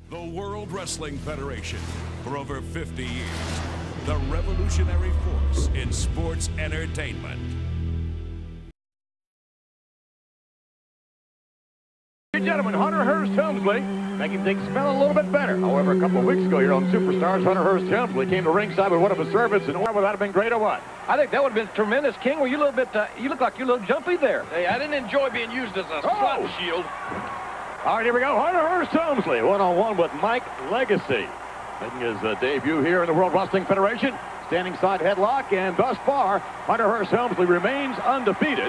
The World Wrestling Federation, for over 50 years, the revolutionary force in sports entertainment. Ladies and gentlemen, Hunter Hearst Helmsley making things smell a little bit better. However, a couple of weeks ago here on Superstars, Hunter Hearst Helmsley came to ringside with one of his servants, and would that have been great or what? I think that would have been tremendous. King, were you a little bit, you look like you're a little jumpy there. Hey, I didn't enjoy being used as a slot shield. All right, here we go. Hunter Hearst Helmsley, one-on-one with Mike Legacy. Making his debut here in the World Wrestling Federation. Standing side headlock, and thus far, Hunter Hearst Helmsley remains undefeated.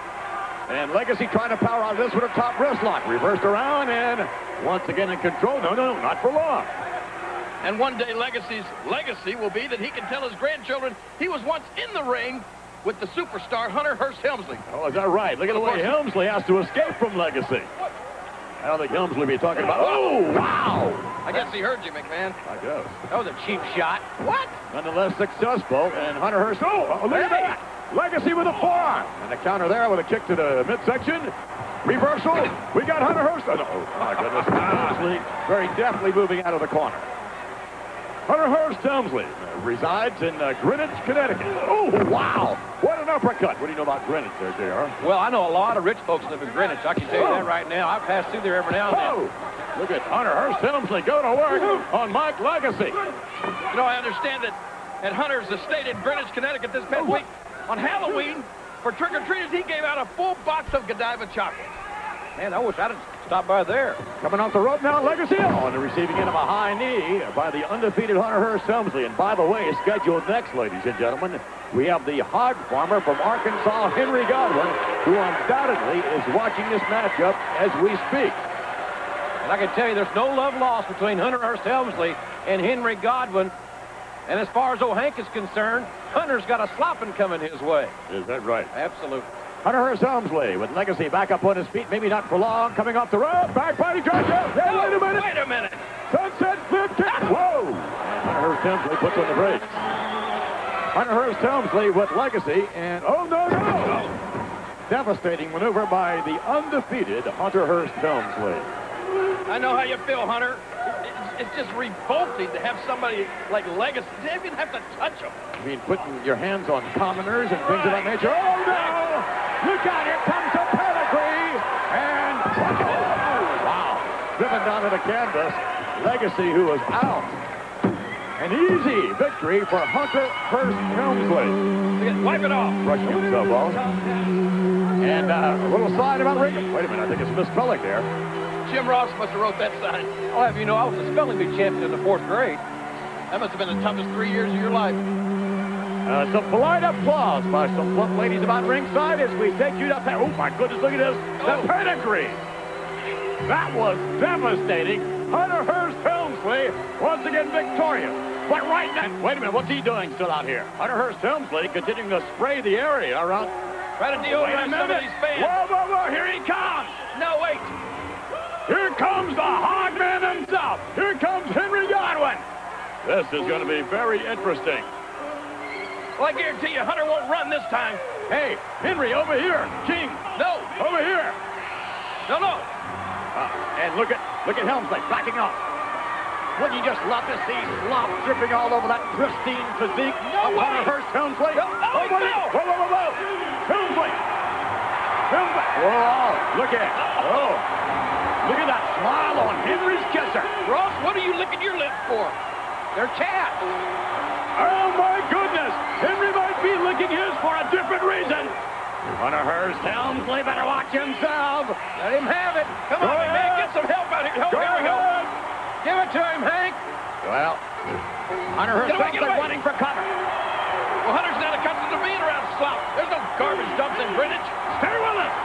And Legacy trying to power out of this with a top wrist lock. Reversed around, and once again in control. No, not for long. And one day Legacy's legacy will be that he can tell his grandchildren he was once in the ring with the superstar Hunter Hearst Helmsley. Oh, is that right? Look at the way Helmsley has to escape from Legacy. I don't think Helmsley will be talking about, oh, wow! I guess he heard you, McMahon. I guess. That was a cheap shot. What? Nonetheless look and Hunter Hearst, look at that! Legacy with a forearm. And a counter there with a kick to the midsection. Reversal. We got Hunter Hearst. Oh, my goodness. Helmsley very deftly moving out of the corner. Hunter Hearst Helmsley resides in Greenwich, Connecticut. Oh, wow. What an uppercut. What do you know about Greenwich there, JR? Well, I know a lot of rich folks live in Greenwich. I can tell you that right now. I pass through there every now and then. Look at Hunter Hearst Helmsley go to work on Mike Legacy. You know, I understand that at Hunter's estate in Greenwich, Connecticut this past week, on Halloween, for trick-or-treaters, he gave out a full box of Godiva chocolate. Man, I wish I'd have stopped by there. Coming off the rope now, Legacy on the receiving end of a high knee by the undefeated Hunter Hearst Helmsley. And by the way, scheduled next, ladies and gentlemen, we have the hog farmer from Arkansas, Henry Godwin, who undoubtedly is watching this matchup as we speak. And I can tell you there's no love lost between Hunter Hearst Helmsley and Henry Godwin. And as far as old Hank is concerned, Hunter's got a slopping coming his way. Is that right? Absolutely. Hunter Hearst Helmsley with Legacy back up on his feet, maybe not for long, coming off the rope, back body drive. Hey, Wait a minute. Sunset flip kick. Whoa! And Hunter Hearst Helmsley puts on the brakes. Hunter Hearst Helmsley with Legacy, and oh, no! Devastating maneuver by the undefeated Hunter Hearst Helmsley. I know how you feel, Hunter. It's just revolting to have somebody like Legacy. You even have to touch him. I mean, putting your hands on commoners and things of that nature. Oh, no! Look out, here comes a pedigree! And, wow! Driven down to the canvas. Legacy, who is out. An easy victory for Hunter Hearst Helmsley. Wipe it off. Brushing himself off. And a little sign about ring. Wait a minute, I think it's misspelling there. Jim Ross must have wrote that sign. I'll have you know, I was a spelling bee champion in the 4th grade. That must have been the toughest 3 years of your life. Some polite applause by some plump ladies about ringside as we take you to... Oh, my goodness, look at this. The pedigree. That was devastating. Hunter Hearst Helmsley once again victorious. But right now... Wait a minute, what's he doing still out here? Hunter Hearst Helmsley continuing to spray the area around... Try to deodorize some of these fans. Whoa, here he comes. No, wait. Here comes the Hogman himself. Here comes Henry Godwin. This is going to be very interesting. Well, I guarantee you, Hunter won't run this time. Hey, Henry, over here. King. No. Over here. No. And look at Helmsley backing off. Wouldn't you just love to see slop dripping all over that pristine physique of Hunter Hearst Helmsley? No. Whoa. Helmsley. Whoa, look at it. Oh. Look at that smile on Henry's kisser. Ross, what are you licking your lips for? They're chapped. Oh, my goodness. Henry might be licking his for a different reason. Hunter Hearst Helmsley better watch himself. Let him have it. Come on, man, get some help out here. Here we go. Give it to him, Hank. Well, Hunter Hearst Helmsley running for cover. Well, Hunter's not accustomed to being around slop. There's no garbage dumps in Greenwich. Stay with us.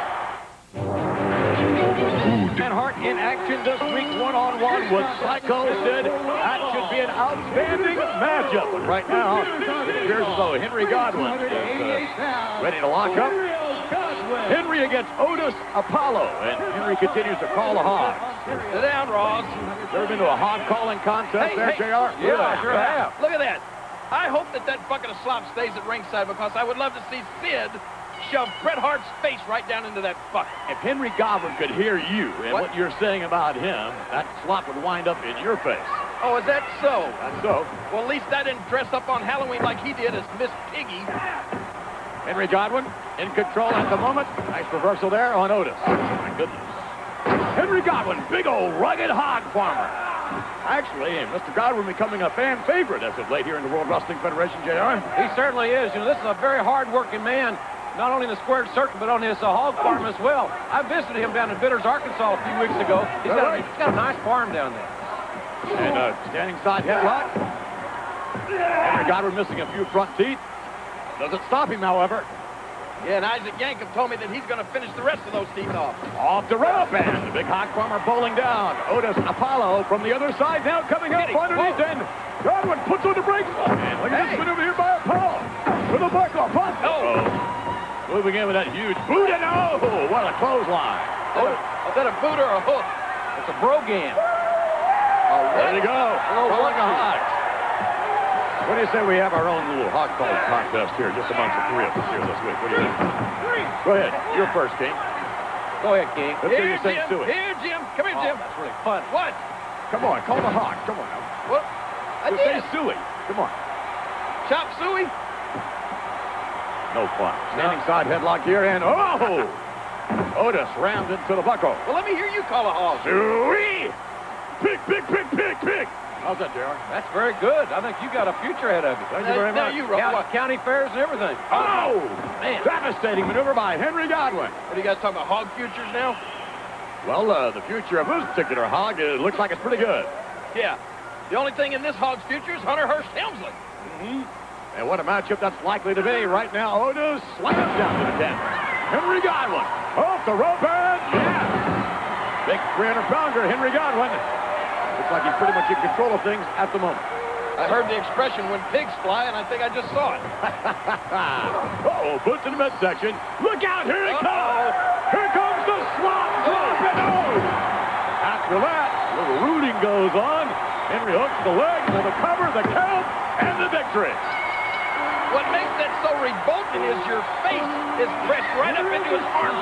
And Hart in action this week, one-on-one with Psycho Sid. That should be an outstanding matchup. But right now, it appears as though Henry Godwin is ready to lock up. Henry against Otis Apollo. And Henry continues to call the hogs. Sit down, Ross. Ever been to a hog calling contest there, JR? Yeah, I sure have. Look at that. I hope that bucket of slop stays at ringside because I would love to see Sid shoved Bret Hart's face right down into that bucket. If Henry Godwin could hear you and what you're saying about him, that slop would wind up in your face. Oh, is that so? That's so. Well, at least I didn't dress up on Halloween like he did as Miss Piggy. Henry Godwin in control at the moment. Nice reversal there on Otis. My goodness. Henry Godwin, big old rugged hog farmer. Actually, Mr. Godwin becoming a fan favorite as of late here in the World Wrestling Federation, JR. He certainly is. You know, this is a very hard-working man, not only in the squared circuit, but on his hog farm as well. I visited him down in Bitters, Arkansas a few weeks ago. He's got a nice farm down there. And standing side headlock. Henry Godwin missing a few front teeth. Doesn't stop him, however. Yeah, and Isaac Yankem told me that he's going to finish the rest of those teeth off. Off the rope, and the big hog farmer bowling down. Otis Apollo from the other side now coming up underneath, and Godwin puts on the brakes. And look at this maneuver here by Apollo. With a buckle, pump. Moving in with that huge boot, and what a clothesline. Is that a boot or a hook? It's a brogan. There you go. Calling a hog. What do you say we have our own little hog calling contest here, just amongst the three of us here this week? What do you think? Go ahead. You're first, King. Go ahead, King. Let's hear you say Suey. Here, Jim. Come here, Jim. That's really fun. What? Come on, call the hog. Come on. What? I Just did. say Suey. Come on. Chop suey? No fun. Standing side headlock here, and Otis rammed into the buckle. Well, let me hear you call a hog. Suey! Pick, pick, pick, pick, pick. How's that, JR? That's very good. I think you got a future ahead of you. Thank you very Now much. you, Rob. County fairs and everything. Oh! Man. Devastating maneuver by Henry Godwin. What are you guys talking about, hog futures now? Well, the future of this particular hog looks like it's pretty good. Yeah. The only thing in this hog's future is Hunter Hearst Helmsley. And what a matchup that's likely to be. Right now, Otis slams down to the canvas. Henry Godwin off the rope, and big 300-pounder Henry Godwin. Looks like he's pretty much in control of things at the moment. I heard the expression when pigs fly, and I think I just saw it. Boots in the midsection. Look out, here it comes. Here comes the slop drop, and after that, a little rooting goes on. Henry hooks the leg for the cover, the count, and the victory. What makes that so revolting is your face is pressed right up into his arm.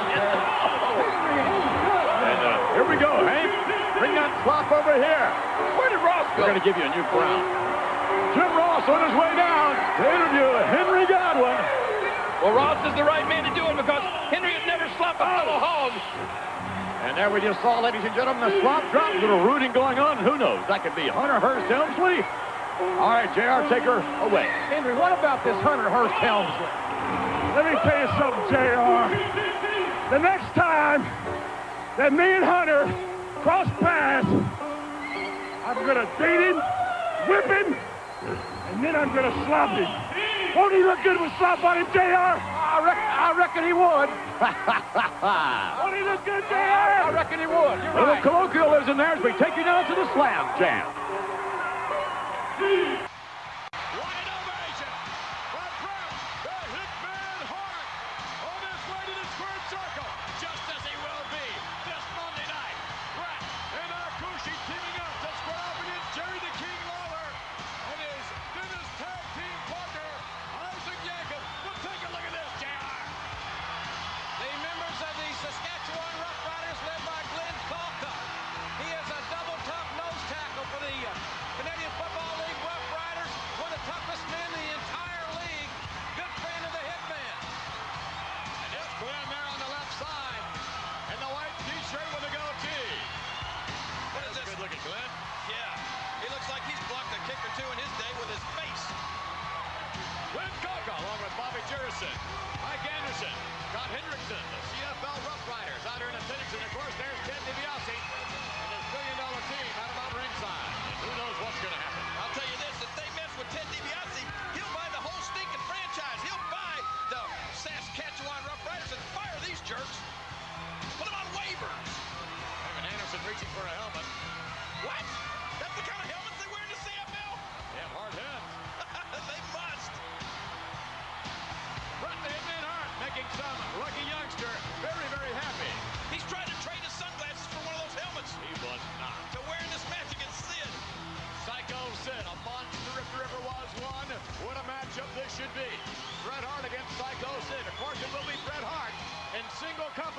And here we go, Hank. Bring that slop over here. Where did Ross go? We're going to give you a new crown. Jim Ross on his way down to interview Henry Godwin. Well, Ross is the right man to do it because Henry had never slopped a fellow hog. And there we just saw, ladies and gentlemen, the slop drop. Little rooting going on. Who knows? That could be Hunter Hearst Helmsley. All right, JR, take her away. Henry, what about this Hunter Hearst Helmsley? Let me tell you something, JR. The next time that me and Hunter cross paths, I'm going to date him, whip him, and then I'm going to slop him. Won't he look good with slop on him, JR? I reckon he would. Won't he look good, JR? I reckon he would. You're A little right. colloquialism there as we take you down to the Slam Jam. Wide ovation for Bret the Hitman Hart on his way to the squared circle, just as he will be this Monday night. Bret and Akushi teaming up to square off against Jerry the King Lawler and his Dennis tag team partner, Isaac Yankem. But take a look at this, JR. The members of the Saskatchewan Roughriders led by Glenn Kalka. He is a double top nose tackle for the Canadian Football League Roughriders, one of the toughest men in the entire league. Good friend of the Hitman. And here's Glenn there on the left side in the white t-shirt with a goatee. What is this? Good looking, Glenn. Yeah, he looks like he's blocked a kick or two in his day with his face. Glenn Kalka along with Bobby Jurison, Mike Anderson, Scott Hendrickson, the CFL Rough Riders out here in attendance, and of course there's Ted DiBiase and his $1 billion team out about ringside. And who knows what's going to happen? I'll tell you this, if they mess with Ted DiBiase, he'll buy the whole stinking franchise. He'll buy the Saskatchewan Roughriders and fire these jerks. Put them on waivers. Evan Anderson reaching for a helmet. What? That's the kind of helmets they wear in the CFL? They have hard heads. They must. Bret the Hitman Hart making some lucky youngster very, very happy. He's trying to trade his sunglasses for one of those helmets. He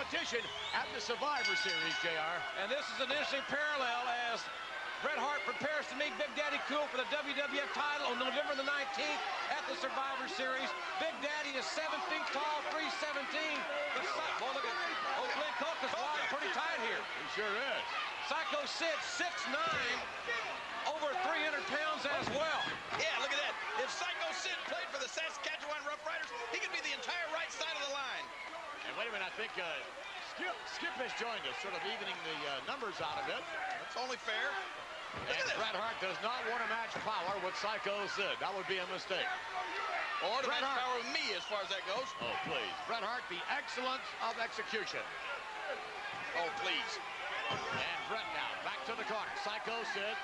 competition at the Survivor Series, JR. And this is an interesting parallel as Bret Hart prepares to meet Big Daddy Cool for the WWF title on November the 19th at the Survivor Series. Big Daddy is 7 feet tall, 317. Boy, look at Glenn Colka's wide pretty tight here. He sure is. Psycho Sid, 6'9", over 300 pounds as well. Yeah, look at that. If Psycho Sid played for the Saskatchewan Roughriders, he could be the entire right side of the line. And wait a minute, I think Skip has joined us, sort of evening the numbers out of it. That's only fair. And Bret Hart does not want to match power with Psycho Sid. That would be a mistake. Or to Bret match Hart. power with me as far as that goes. Oh, please. Bret Hart, the excellence of execution. Oh, please. And Bret now, back to the corner. Psycho Sid.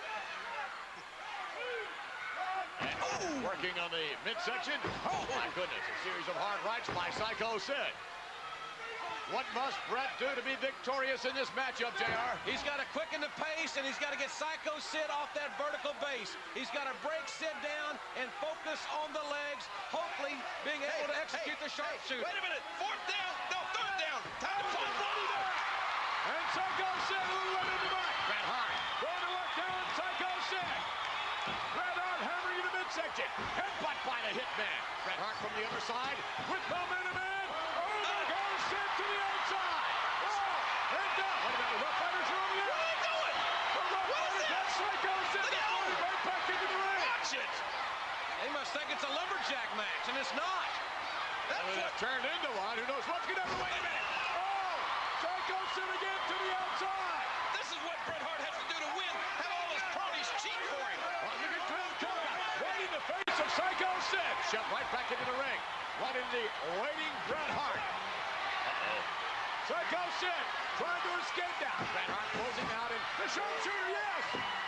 And working on the midsection. Oh, my goodness. A series of hard rights by Psycho Sid. What must Bret do to be victorious in this matchup, JR? He's got to quicken the pace, and he's got to get Psycho Sid off that vertical base. He's got to break Sid down and focus on the legs, hopefully being able to execute the sharpshooter. Wait a minute. Fourth down. No, third down. Time to fall. And Psycho Sid will win in the back. Bret Hart going to work down Psycho Sid. Bret Hart hammering in the midsection. Headbutt by the Hitman. Bret Hart from the other side with momentum in. Oh, there goes Sid to the outside. Oh, and down. What about the Rough Riders are on the What are they doing? The Rough Riders have Psycho Sid going right back into the ring. Watch it. They must think it's a lumberjack match, and it's not. That's what turned into one. Who knows what's going to happen? Wait a minute. Oh, Psycho Sid again to the outside. This is what Bret Hart has to do to win. Have all his cronies cheat for him. Well, look at Glenn Colka right in the face of Psycho Sid. Shoved right back into the ring. Right in the waiting Bret Hart. Psycho Sid trying to escape now. Bret Hart closing out and the sharpshooter, yes.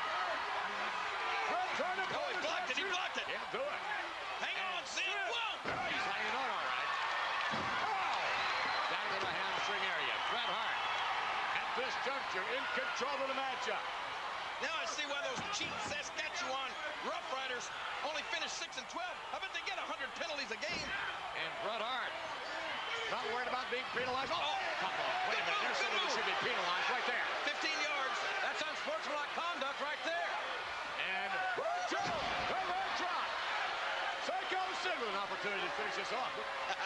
Bret trying to pull he the blocked it. He sharpshooter. blocked it. Can't do it. Hang on, Sid. Whoa. Oh, he's hanging on all right. Oh! Down to the hamstring area. Bret Hart at this juncture in control of the matchup. Now I see why those cheating Saskatchewan Rough Riders only finished 6 and 12. I bet they get 100 penalties a game. And Bret Hart not worried about being penalized. Oh, come on. Wait a minute. There's someone who should be penalized right there. 15 yards. That's unsportsmanlike conduct right there. And Joe, the leg drop. Psycho Sid with an opportunity to finish this off.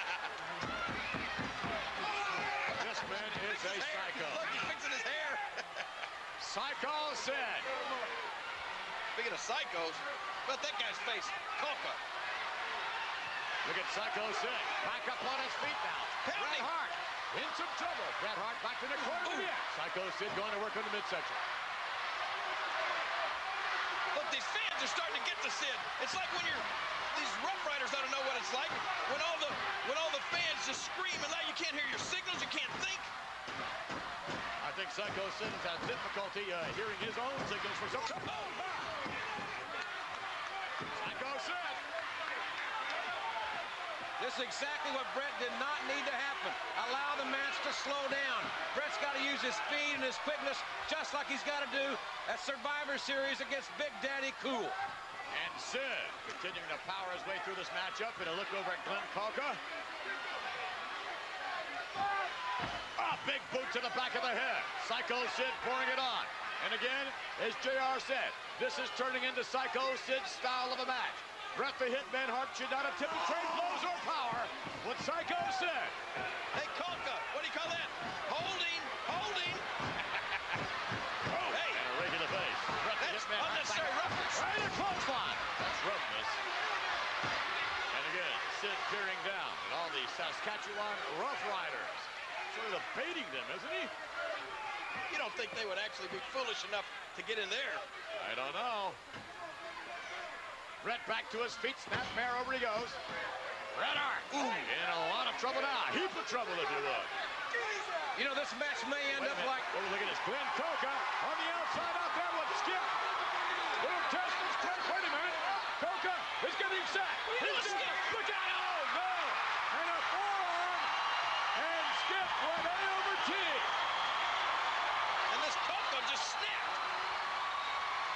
This man is a psycho. Look, he's fixing his hair. Psycho Sid. Speaking of psychos, but that guy's face, Colka. Look at Psycho Sid. Back up on his feet now. Bret Hart in some trouble. Bret Hart back to the corner. Yeah. Psycho Sid going to work on the midsection. Look, these fans are starting to get to Sid. It's like when these Rough Riders ought to know what it's like when all the fans just scream and now you can't hear your signals, you can't think. I think Psycho Sid has had difficulty hearing his own signals for some time. Psycho Sid. This is exactly what Bret did not need to happen. Allow the match to slow down. Bret's got to use his speed and his quickness just like he's got to do at Survivor Series against Big Daddy Cool. And Sid continuing to power his way through this matchup. And a look over at Glenn Colka. Big boot to the back of the head. Psycho Sid pouring it on. And again, as JR said, this is turning into Psycho Sid's style of a match. Bret the Hitman Hart should not attempt to trade blows or power with Psycho Sid. Hey, Colka, what do you call that? Holding. Hey. And a rig in the face. Bret the That's Hitman Hart unnecessary back. roughness. Right in clothesline. That's roughness. And again, Sid peering down at all the Saskatchewan Rough Riders. Sort of baiting them, isn't he? You don't think they would actually be foolish enough to get in there? I don't know. Bret back to his feet, snapmare over he goes. Bret Hart in a lot of trouble now. Heap of trouble, if you would. You know, this match may end up like... Oh, look at this. Glenn Colka on the outside out there with Skip. Little test and strike. Wait a minute. Colka is getting set. He's Skip. Look out. Oh, no. And a forearm. And Skip went A over T. And this Colka just snapped.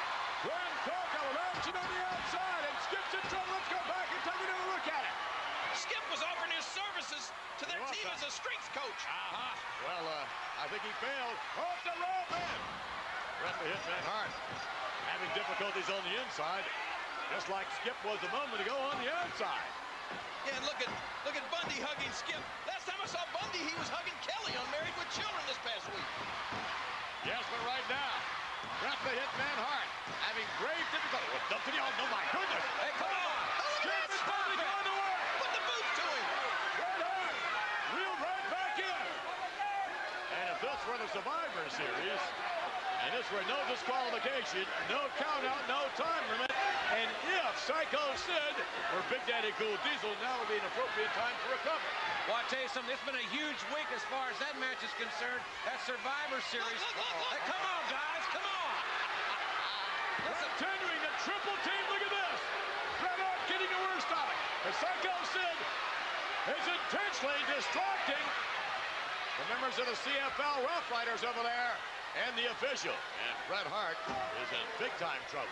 Glenn Colka with action on the outside. And Skip's in trouble. Let's go back and take another look at it. Skip was offering his services to their team as a strength coach. Well, I think he failed. Off the rope in. Bret the Hitman Hart having difficulties on the inside, just like Skip was a moment ago on the outside. Yeah, and look at Bundy hugging Skip. Last time I saw Bundy, he was hugging Kelly on Married with Children this past week. Yes, but right now, Bret the Hitman Hart having grave difficulty. Well, dumped to the oh my goodness. Hey, come on. Skip and Bundy going to work. Put the boot to him. Bret Hart reeled right back in. And if this were the Survivor Series, and this were no disqualification, no count out, no time limit, and if Psycho Sid or Big Daddy Cool Diesel, now would be an appropriate time to recover. Well, I'll tell you something, it's been a huge week as far as that match is concerned. That Survivor Series. Hey, come on, guys, come on. Continuing the triple team, look at this. Bret Hart getting the worst of it. The Psycho Sid is intentionally distracting the members of the CFL Rough Riders over there and the official. And Bret Hart is in big-time trouble.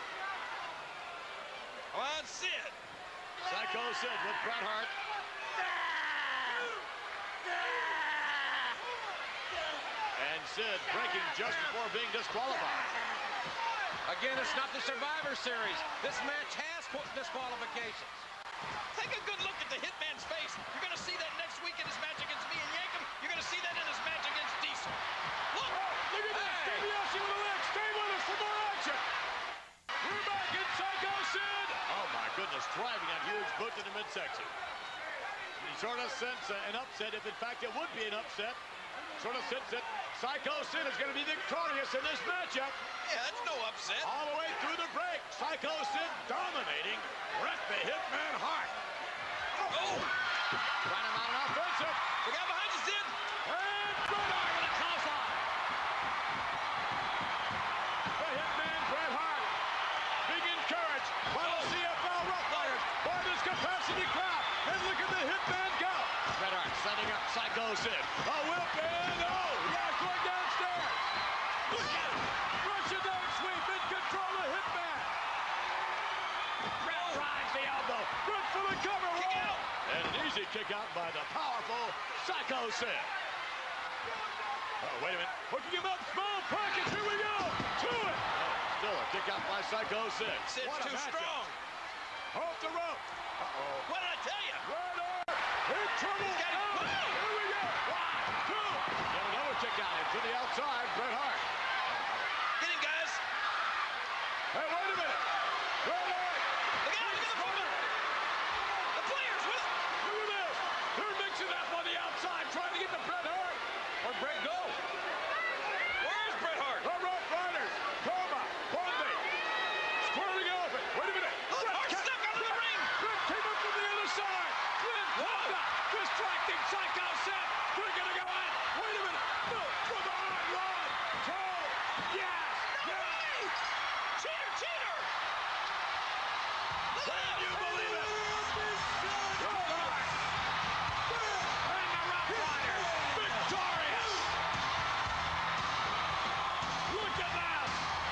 Come on, Sid. Psycho Sid with Bret Hart. And Sid breaking just before being disqualified. Again, it's not the Survivor Series. This match has disqualifications. Take a good look at the Hitman's face. You're going to see that next week in his match against me and Yankum. You're going to see that in his match against Diesel. Look! Look at this. DiBiase with a leg. Stay with us for more action. We're back in Psycho Sid. Oh, my goodness. Driving that huge boot to the midsection. He sort of sensed an upset, if in fact it would be an upset. Sort of sense that Psycho Sid is going to be victorious in this matchup. Yeah, that's no upset. All the way through the break. Psycho Sid dominating Bret the Hitman Hart. Oh! Trying him out on offensive. Look out behind you, Sid. And Bret Hart with a clothesline. The Hitman Bret Hart being encouraged by the CFL Rough Riders, by this capacity crowd. And look at the Hitman go. Bret Hart setting up Psycho Sid. A whip and oh, yeah, going downstairs. Look out. Russian down sweep in control of Hitman. Bret drives the elbow. Bret for the cover. Kick out. And an easy kick out by the powerful Psycho Sid. Oh, wait a minute. Hooking him up. Small pockets. Here we go. To it. Still a kick out by Psycho Sid. Sid's What a too matchup. strong. Off the rope. Uh-oh. What did I tell you? Bret Hart in trouble. He's got it. Oh, here we go. 1, 2. Get another kick out into the outside. Bret Hart. Get him, guys. Hey, wait a minute. Bret Hart. Look out, look at the front. The players with it. Look at this. They're mixing up on the outside, trying to get to Bret Hart. Where'd Bret go? Where's Bret Hart? The Rough Riders. Coma. Bundy. Squaring open. Wait a minute. Look, Hart stuck out of the ring. Bret came up from the other side. Bret pulled up. Distracting Psycho Sid. They're going to go in. Wait a minute. No. From the hard run. Toe. Yes. No way. Cheater, cheater. Look Can out. you believe it? Bret Hart. And the Rough Riders. Victorious. Look at that.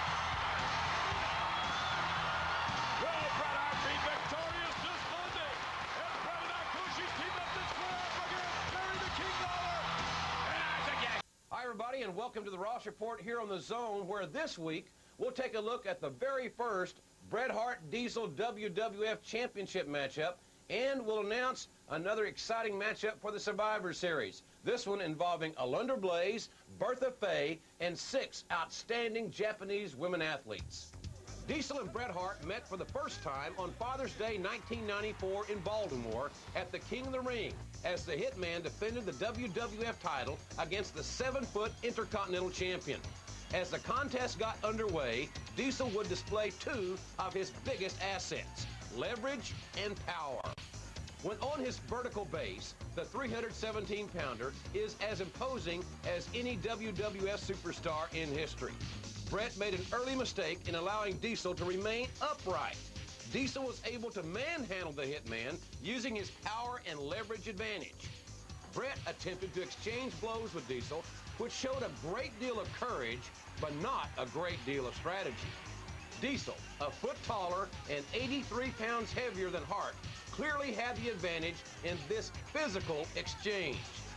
Will Bret Hart be victorious this Monday? And Bret and Akushi's team up to square up against Barry the King Lawler and Isaac Yankem. Hi, everybody, and welcome to the Ross Report here on The Zone, where this week we'll take a look at the very first Bret Hart Diesel WWF Championship matchup, and we'll announce another exciting matchup for the Survivor Series. This one involving Alundra Blaze, Bertha Faye, and 6 outstanding Japanese women athletes. Diesel and Bret Hart met for the first time on Father's Day 1994 in Baltimore at the King of the Ring as the Hitman defended the WWF title against the 7-foot Intercontinental Champion. As the contest got underway, Diesel would display 2 of his biggest assets, leverage and power. When on his vertical base, the 317-pounder is as imposing as any WWF superstar in history. Bret made an early mistake in allowing Diesel to remain upright. Diesel was able to manhandle the Hitman using his power and leverage advantage. Bret attempted to exchange blows with Diesel, which showed a great deal of courage, but not a great deal of strategy. Diesel, a foot taller and 83 pounds heavier than Hart, clearly had the advantage in this physical exchange.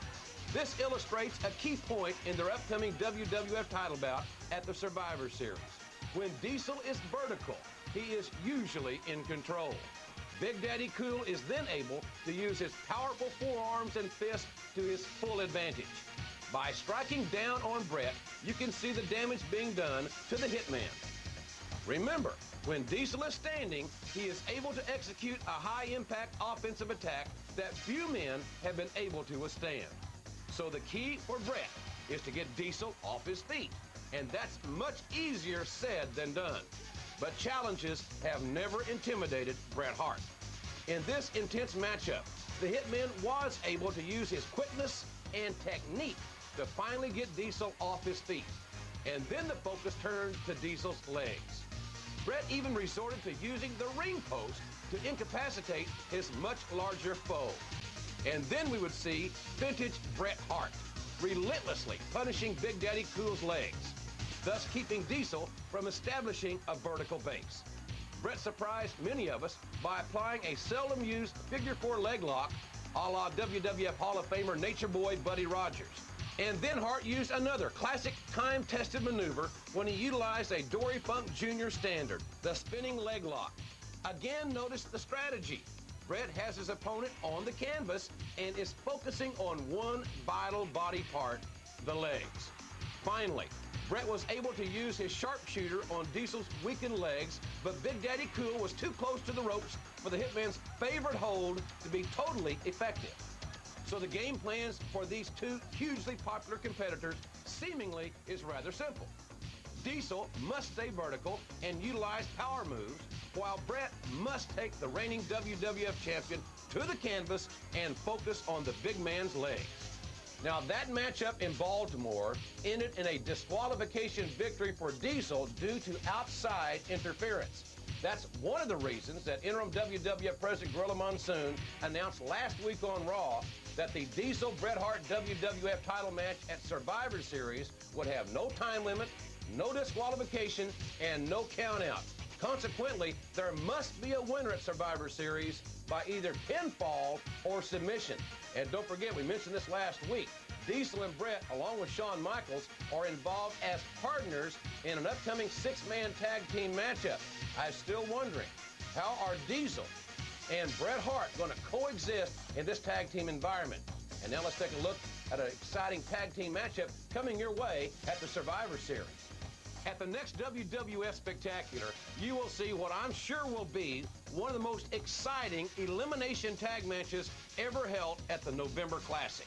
This illustrates a key point in their upcoming WWF title bout at the Survivor Series. When Diesel is vertical, he is usually in control. Big Daddy Cool is then able to use his powerful forearms and fists to his full advantage. By striking down on Bret, you can see the damage being done to the Hitman. Remember, when Diesel is standing, he is able to execute a high-impact offensive attack that few men have been able to withstand. So the key for Bret is to get Diesel off his feet, and that's much easier said than done. But challenges have never intimidated Bret Hart. In this intense matchup, the Hitman was able to use his quickness and technique to finally get Diesel off his feet. And then the focus turned to Diesel's legs. Bret even resorted to using the ring post to incapacitate his much larger foe. And then we would see vintage Bret Hart relentlessly punishing Big Daddy Cool's legs, thus keeping Diesel from establishing a vertical base. Bret surprised many of us by applying a seldom-used figure-4 leg lock a la WWF Hall of Famer Nature Boy Buddy Rogers. And then Hart used another classic time-tested maneuver when he utilized a Dory Funk Jr. standard, the spinning leg lock. Again, notice the strategy. Bret has his opponent on the canvas and is focusing on one vital body part, the legs. Finally, Bret was able to use his sharpshooter on Diesel's weakened legs, but Big Daddy Cool was too close to the ropes for the Hitman's favorite hold to be totally effective. So the game plans for these two hugely popular competitors seemingly is rather simple. Diesel must stay vertical and utilize power moves, while Bret must take the reigning WWF champion to the canvas and focus on the big man's legs. Now, that matchup in Baltimore ended in a disqualification victory for Diesel due to outside interference. That's one of the reasons that interim WWF President Gorilla Monsoon announced last week on Raw that the Diesel-Bret Hart WWF title match at Survivor Series would have no time limit, no disqualification, and no count-out. Consequently, there must be a winner at Survivor Series by either pinfall or submission. And don't forget, we mentioned this last week, Diesel and Bret, along with Shawn Michaels, are involved as partners in an upcoming six-man tag team matchup. I'm still wondering, how are Diesel and Bret Hart going to coexist in this tag team environment? And now let's take a look at an exciting tag team matchup coming your way at the Survivor Series. At the next WWF Spectacular, you will see what I'm sure will be one of the most exciting elimination tag matches ever held at the November Classic.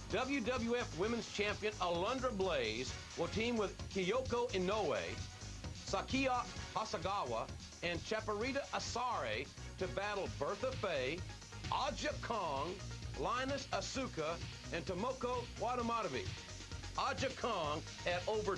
WWF Women's Champion Alundra Blaze will team with Kyoko Inoue, Sakia Hasagawa, and Chaparita Asare to battle Bertha Faye, Aja Kong, Linus Asuka, and Tomoko Watanabe. Aja Kong, at over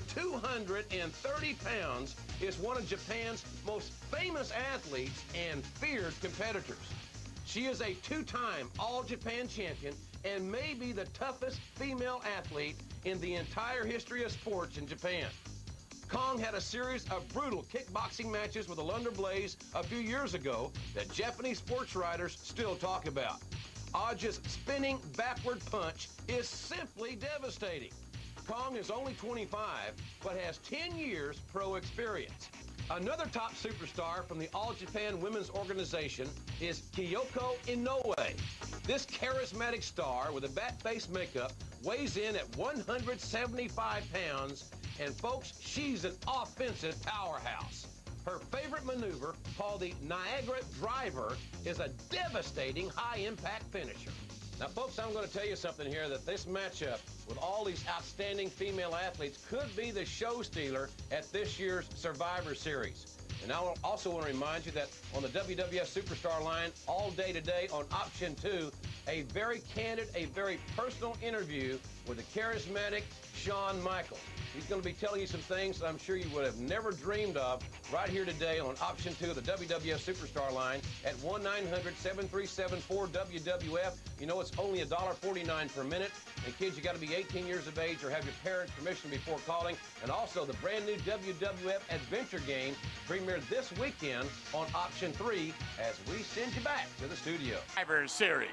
230 pounds, is one of Japan's most famous athletes and feared competitors. She is a two-time All-Japan champion and may be the toughest female athlete in the entire history of sports in Japan. Kong had a series of brutal kickboxing matches with Alundra Blaze a few years ago that Japanese sports writers still talk about. Aja's spinning backward punch is simply devastating. Kong is only 25, but has 10 years pro experience. Another top superstar from the All Japan Women's Organization is Kyoko Inoue. This charismatic star with a bat-face makeup weighs in at 175 pounds, and folks, she's an offensive powerhouse. Her favorite maneuver, called the Niagara Driver, is a devastating high-impact finisher. Now, folks, I'm going to tell you something here, that this matchup with all these outstanding female athletes could be the show stealer at this year's Survivor Series. And I also want to remind you that on the WWF Superstar line all day today on Option 2, a very candid, a very personal interview with the charismatic Shawn Michaels. He's going to be telling you some things that I'm sure you would have never dreamed of right here today on option 2 of the WWF Superstar line at 1-900-737-4WWF. You know, it's only $1.49 per minute. And kids, you got to be 18 years of age or have your parents' permission before calling. And also the brand new WWF Adventure game premiered this weekend on option 3 as we send you back to the studio. Survivor Series.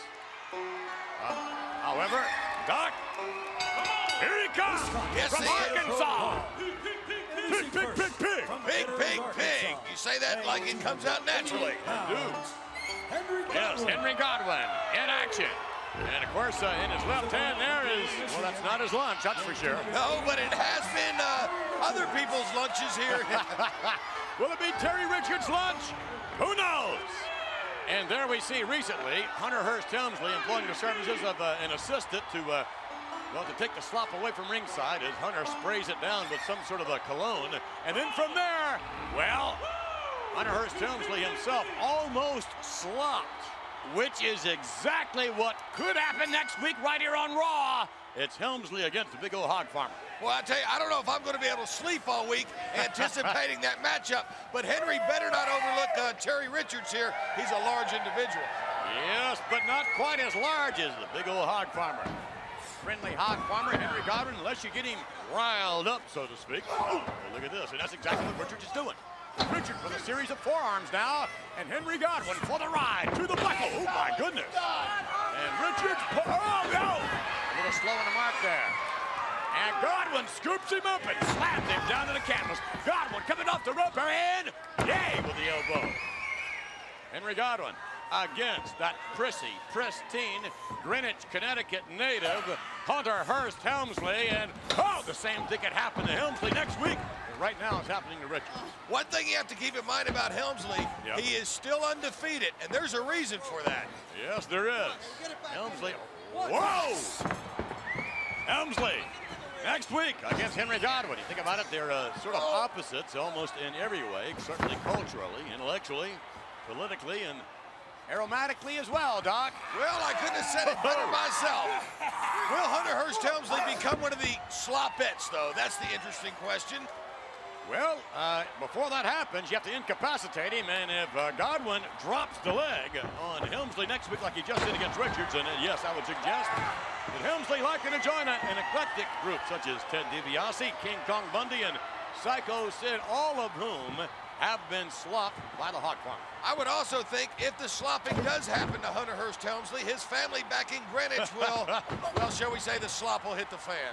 However, Doc, here he comes from Arkansas. Pig, pig, pig, pig. Pig, pig, pig. You say that like it comes out naturally. Yes, Henry Godwin in action. And of course, in his left hand there is, well, that's not his lunch, that's for sure. No, but it has been other people's lunches here. Will it be Terry Richards' lunch? Who knows? And there we see recently Hunter Hearst Helmsley employing the services of an assistant to, well, to take the slop away from ringside as Hunter sprays it down with some sort of a cologne. And then from there, well, Hunter Hearst Helmsley himself almost slopped, which is exactly what could happen next week right here on Raw. It's Helmsley against the big old hog farmer. Well, I tell you, I don't know if I'm going to be able to sleep all week anticipating that matchup, but Henry better not overlook Terry Richards here. He's a large individual. Yes, but not quite as large as the big old hog farmer. Friendly hog farmer, Henry Godwin, unless you get him riled up, so to speak. Oh, look at this, and that's exactly what Richards is doing. Richards with a series of forearms now, and Henry Godwin for the ride to the buckle. Oh, my goodness. And Richards, oh, no. A little slow on the mark there. And Godwin scoops him up and slams him down to the canvas. Godwin coming off the rope and yay with the elbow. Henry Godwin against that pristine Greenwich, Connecticut native, Hunter Hearst Helmsley. And, oh, the same thing could happen to Helmsley next week. Right now it's happening to Richards. One thing you have to keep in mind about Helmsley, he is still undefeated, and there's a reason for that. Yes, there is. Helmsley, whoa! Helmsley, next week against Henry Godwin. You think about it, they're sort of opposites almost in every way, certainly culturally, intellectually, politically, and aromatically as well, Doc. Well, I couldn't have said it better myself. Will Hunter Hearst Helmsley become one of the slopettes, though? That's the interesting question. Well, before that happens, you have to incapacitate him, and if Godwin drops the leg on Helmsley next week like he just did against Richards, and yes, I would suggest that Helmsley likely to join an eclectic group such as Ted DiBiase, King Kong Bundy, and Psycho Sid, all of whom have been slopped by the hog farm. I would also think if the slopping does happen to Hunter Hearst Helmsley, his family back in Greenwich will, well, shall we say the slop will hit the fan.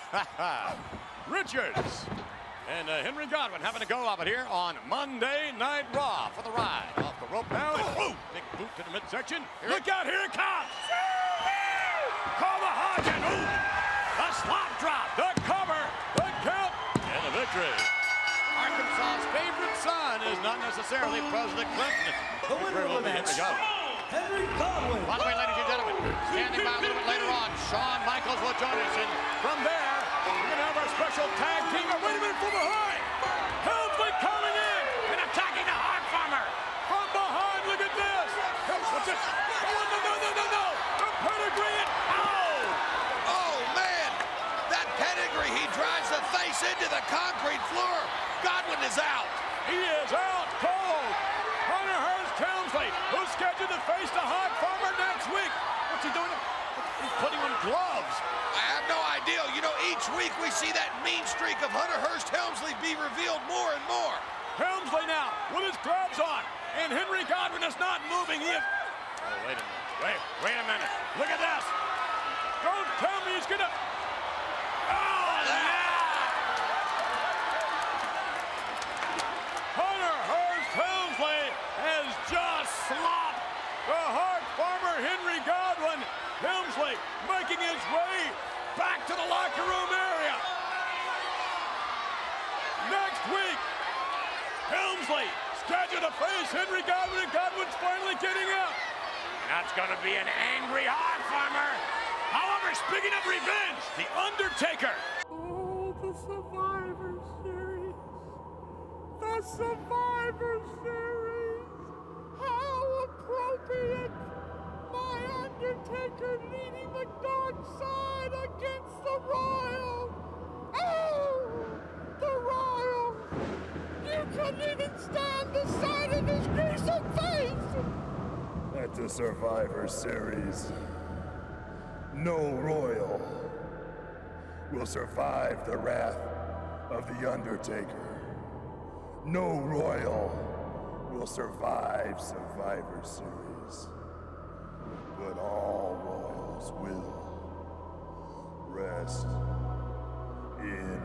Richards and Henry Godwin having a go of it here on Monday Night Raw for the ride. Off the rope now. Oh, big boot to the midsection. Look out, here it comes. Call the hog and ooh, the slop drop, the cover, the count, and the victory. Arkansas's favorite son is not necessarily President Clinton. The winner of the match, Henry Godwin. By the way, ladies and gentlemen, standing by a little bit later on, Shawn Michaels will join us. And from there, we're going to have our special tag team. Oh, wait a minute, from behind. Helmsley coming in and attacking the hog farmer. From behind, look at this. What's this? Oh, no. The pedigree and Oh, man. That pedigree, he drives the face into the concrete floor. Godwin is out. He is out cold. Hunter Hearst Helmsley, who's scheduled to face the hog farmer next week. What's he doing? He's putting on gloves. I have no idea. You know, each week we see that mean streak of Hunter Hearst Helmsley be revealed more and more. Helmsley now with his gloves on. And Henry Godwin is not moving. He is... Oh, wait a minute. Wait a minute. Look at this. Don't tell me he's gonna... Oh, yeah! Hunter Hearst Helmsley has just slopped the hog farmer Henry Godwin. Helmsley making his way back to the locker room area. Next week, Helmsley scheduled to face Henry Godwin, and Godwin's finally getting out. That's going to be an angry hog farmer. However, speaking of revenge, The Undertaker. Oh, the Survivor Series. The Survivor Series. How appropriate. My Undertaker leading the dark side against the Royal. Oh! couldn't even stand the sight of his gruesome face! At the Survivor Series, no Royal will survive the wrath of The Undertaker. No Royal will survive Survivor Series. But all Royals will rest in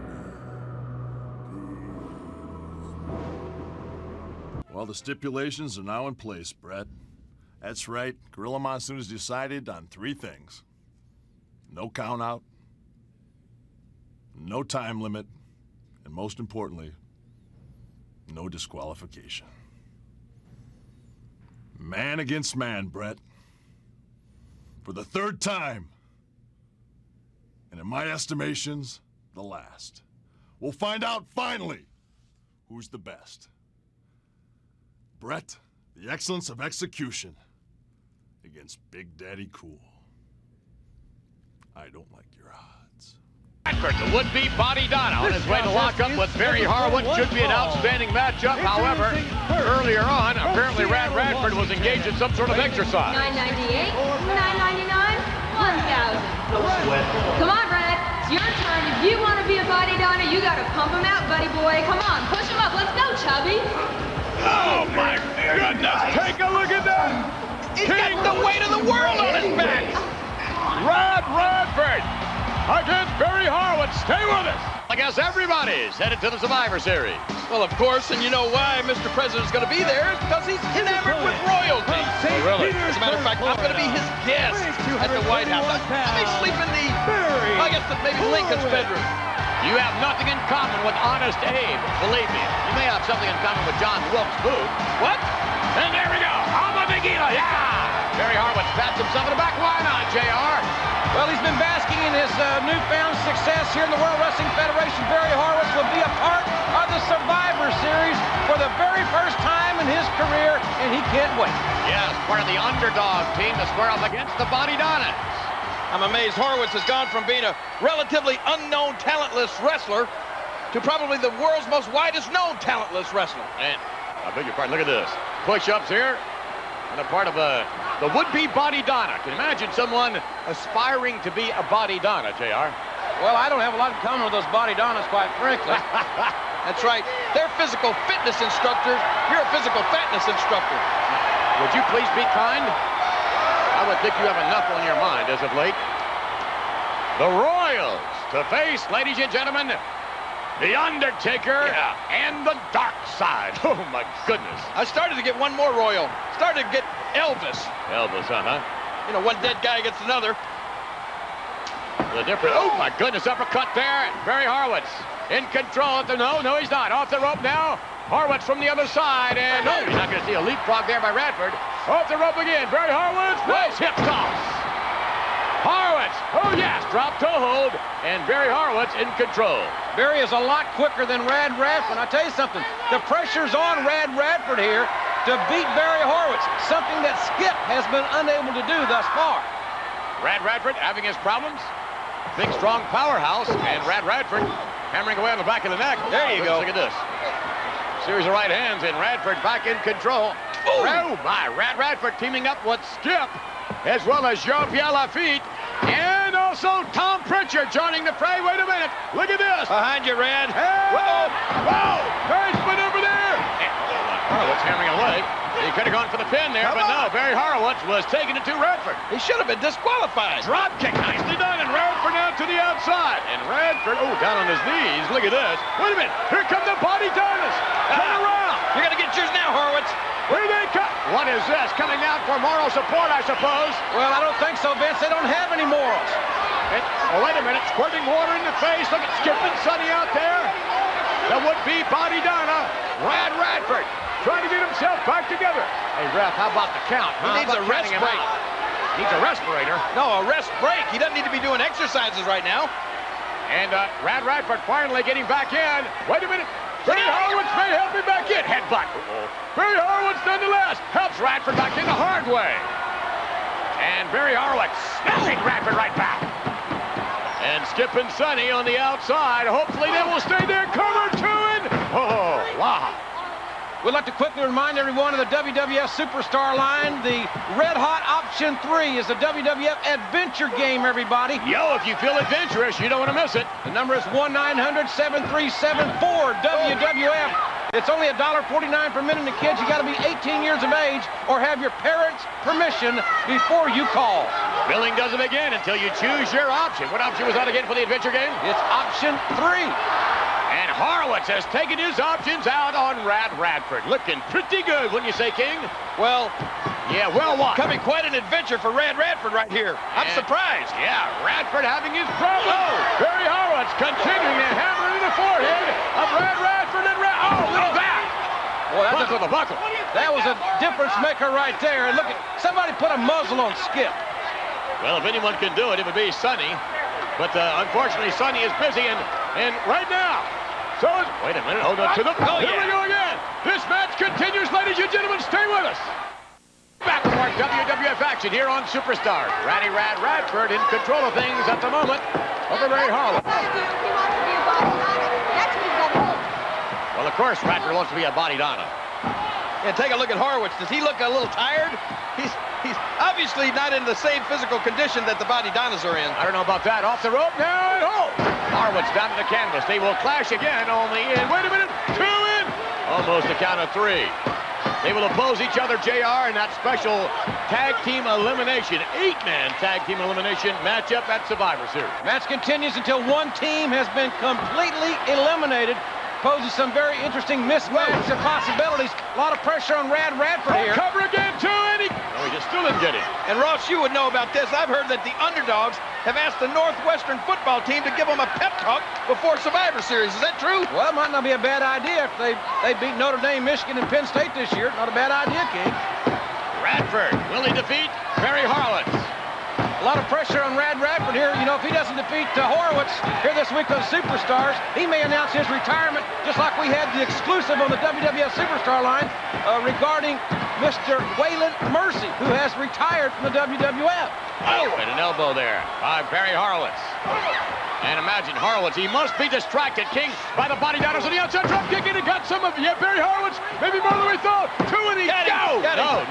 peace. Well, the stipulations are now in place, Brett. That's right. Gorilla Monsoon has decided on 3 things. No count out, no time limit, and most importantly, no disqualification. Man against man, Brett. For the 3rd time. And in my estimations, the last. We'll find out finally who's the best. Brett, the excellence of execution against Big Daddy Cool. I don't like your odds. The would-be Body Donna on his way to lock up with Barry Horowitz. Should be an outstanding matchup. However, earlier on, apparently Rad Radford was engaged in some sort of exercise. $9.98, $9.99, $1,000. Come on, Brad. It's your turn. If you want to be a Body Donna, you got to pump him out, buddy boy. Come on, push him up. Let's go, Chubby. Oh, my goodness. Take a look at that. He's got the weight of the world on his back. Rad Radford against Barry Horowitz. Stay with us. I guess everybody's headed to the Survivor Series. Well, of course, and you know why Mr. President's going to be there? Because he's enamored with royalty. Oh, really? As a matter of fact, I'm going to be his guest at the White House. I may sleep in the, I guess, maybe Lincoln's bedroom. You have nothing in common with Honest Abe, believe me. You may have something in common with John Wilkes Booth. What? And there we go. Alma Nagila, yeah! Barry Horowitz pats himself in the back. Why not, JR? Well, he's been basking in his newfound success here in the World Wrestling Federation. Barry Horowitz will be a part of the Survivor Series for the very first time in his career, and he can't wait. Yes, part of the underdog team to square up against the Body Donnas. I'm amazed Horowitz has gone from being a relatively unknown, talentless wrestler to probably the world's most widest known talentless wrestler. And I beg your pardon, look at this. Push-ups here on the part of the would-be Body Donna. Can you imagine someone aspiring to be a Body Donna, JR? Well, I don't have a lot in common with those Body Donnas, quite frankly. That's right. They're physical fitness instructors. You're a physical fatness instructor. Would you please be kind? I would think you have enough on your mind as of late. The Royals to face, ladies and gentlemen, The Undertaker and the Dark Side. Oh, my goodness. I started to get one more Royal. Started to get Elvis. Elvis, huh? You know, one dead guy gets another. The difference. Oh, my goodness, uppercut there. Barry Horowitz in control. No, he's not. Off the rope now. Horowitz from the other side, and no, you're not going to see a leapfrog there by Radford. Off the rope again. Barry Horowitz. Nice hip toss. Horowitz. Oh, yes. Drop toe hold, and Barry Horowitz in control. Barry is a lot quicker than Rad Radford. I'll tell you something. The pressure's on Rad Radford here to beat Barry Horowitz, something that Skip has been unable to do thus far. Rad Radford having his problems. Big, strong powerhouse, and Rad Radford hammering away on the back of the neck. There you go. Look at this. Series of right hands, and Radford back in control. Oh, my. Rad Radford teaming up with Skip, as well as Jean-Pierre Lafitte, and also Tom Pritchard joining the fray. Wait a minute. Look at this. Behind you, Rad. Whoa! Nice maneuver there. Horowitz hammering away. He could have gone for the pin there, but no. Barry Horowitz was taking it to Radford. He should have been disqualified. Drop kick, nicely done, and Radford out to the outside. And Radford, down on his knees. Look at this. Wait a minute. Here come the Body Donnas. Turn around. You're going to get yours now, Horowitz. Where they come? What is this? Coming out for moral support, I suppose. Well, I don't think so, Vince. They don't have any morals. Wait a minute. Squirting water in the face. Look at Skip and Sonny out there. That would be Body Donna. Rad Radford trying to get himself back together. Hey, ref, how about the count? He needs a rest break. Needs a respirator. No, a rest break. He doesn't need to be doing exercises right now. And Rad Radford finally getting back in. Wait a minute. Barry Horowitz may help him back in. Headbutt. Barry Horowitz nonetheless helps Radford back in the hard way. And Barry Horowitz snapping Radford right back. And Skip and Sonny on the outside. Hopefully they will stay there. Cover two and... Oh, wow. We'd like to quickly remind everyone of the WWF Superstar line. The Red Hot Option 3 is the WWF Adventure game, everybody. Yo, if you feel adventurous, you don't want to miss it. The number is 1-900-7374-WWF. It's only $1.49 per minute, and kids, you got to be 18 years of age or have your parents' permission before you call. Billing doesn't begin until you choose your option. What option was that again for the adventure game? It's Option 3. And Horowitz has taken his options out on Radford. Looking pretty good, wouldn't you say, King? Well, yeah, well what? Coming quite an adventure for Radford right here. I'm surprised. Yeah, Radford having his problem. Oh, Barry Horowitz continuing to hammer into the forehead of Radford and oh, look at that. Boy, that's buckle the buckle. That was a difference maker right there. And look at, somebody put a muzzle on Skip. Well, if anyone can do it, it would be Sonny. But unfortunately, Sonny is busy, and right now, so wait a minute, hold on to the... Oh, here we go again. This match continues, ladies and gentlemen. Stay with us. Back to more WWF action here on Superstar. Radford in control of things at the moment over Barry Horowitz. Well, of course, Radford wants to be a body Donna. And take a look at Horowitz. Does he look a little tired? He's obviously not in the same physical condition that the body Donnas are in. I don't know about that. Off the rope now, and Horowitz down to the canvas. They will clash again, only in. Wait a minute, 2 in. Almost a count of 3. They will oppose each other, JR, in that special tag team elimination, 8-man tag team elimination matchup at Survivor Series. Match continues until one team has been completely eliminated. Poses some very interesting mismatch of possibilities. A lot of pressure on Radford here. Cover again, 2 in. No, he just still didn't get it. And Ross, you would know about this. I've heard that the underdogs have asked the Northwestern football team to give them a pep talk before Survivor Series. Is that true? Well, it might not be a bad idea if they beat Notre Dame, Michigan, and Penn State this year. Not a bad idea, King. Radford, will he defeat Barry Horowitz? A lot of pressure on Radford here. You know, if he doesn't defeat Horowitz here this week on Superstars, he may announce his retirement, just like we had the exclusive on the WWF Superstar line regarding Mr. Waylon Mercy, who has retired from the WWF. Oh, and an elbow there by Barry Horowitz. And imagine Horowitz, he must be distracted, King, by the body downers on the outside, drop kick, and he got some of it. Yeah, Barry Horowitz, maybe more than we thought. 2 and he go.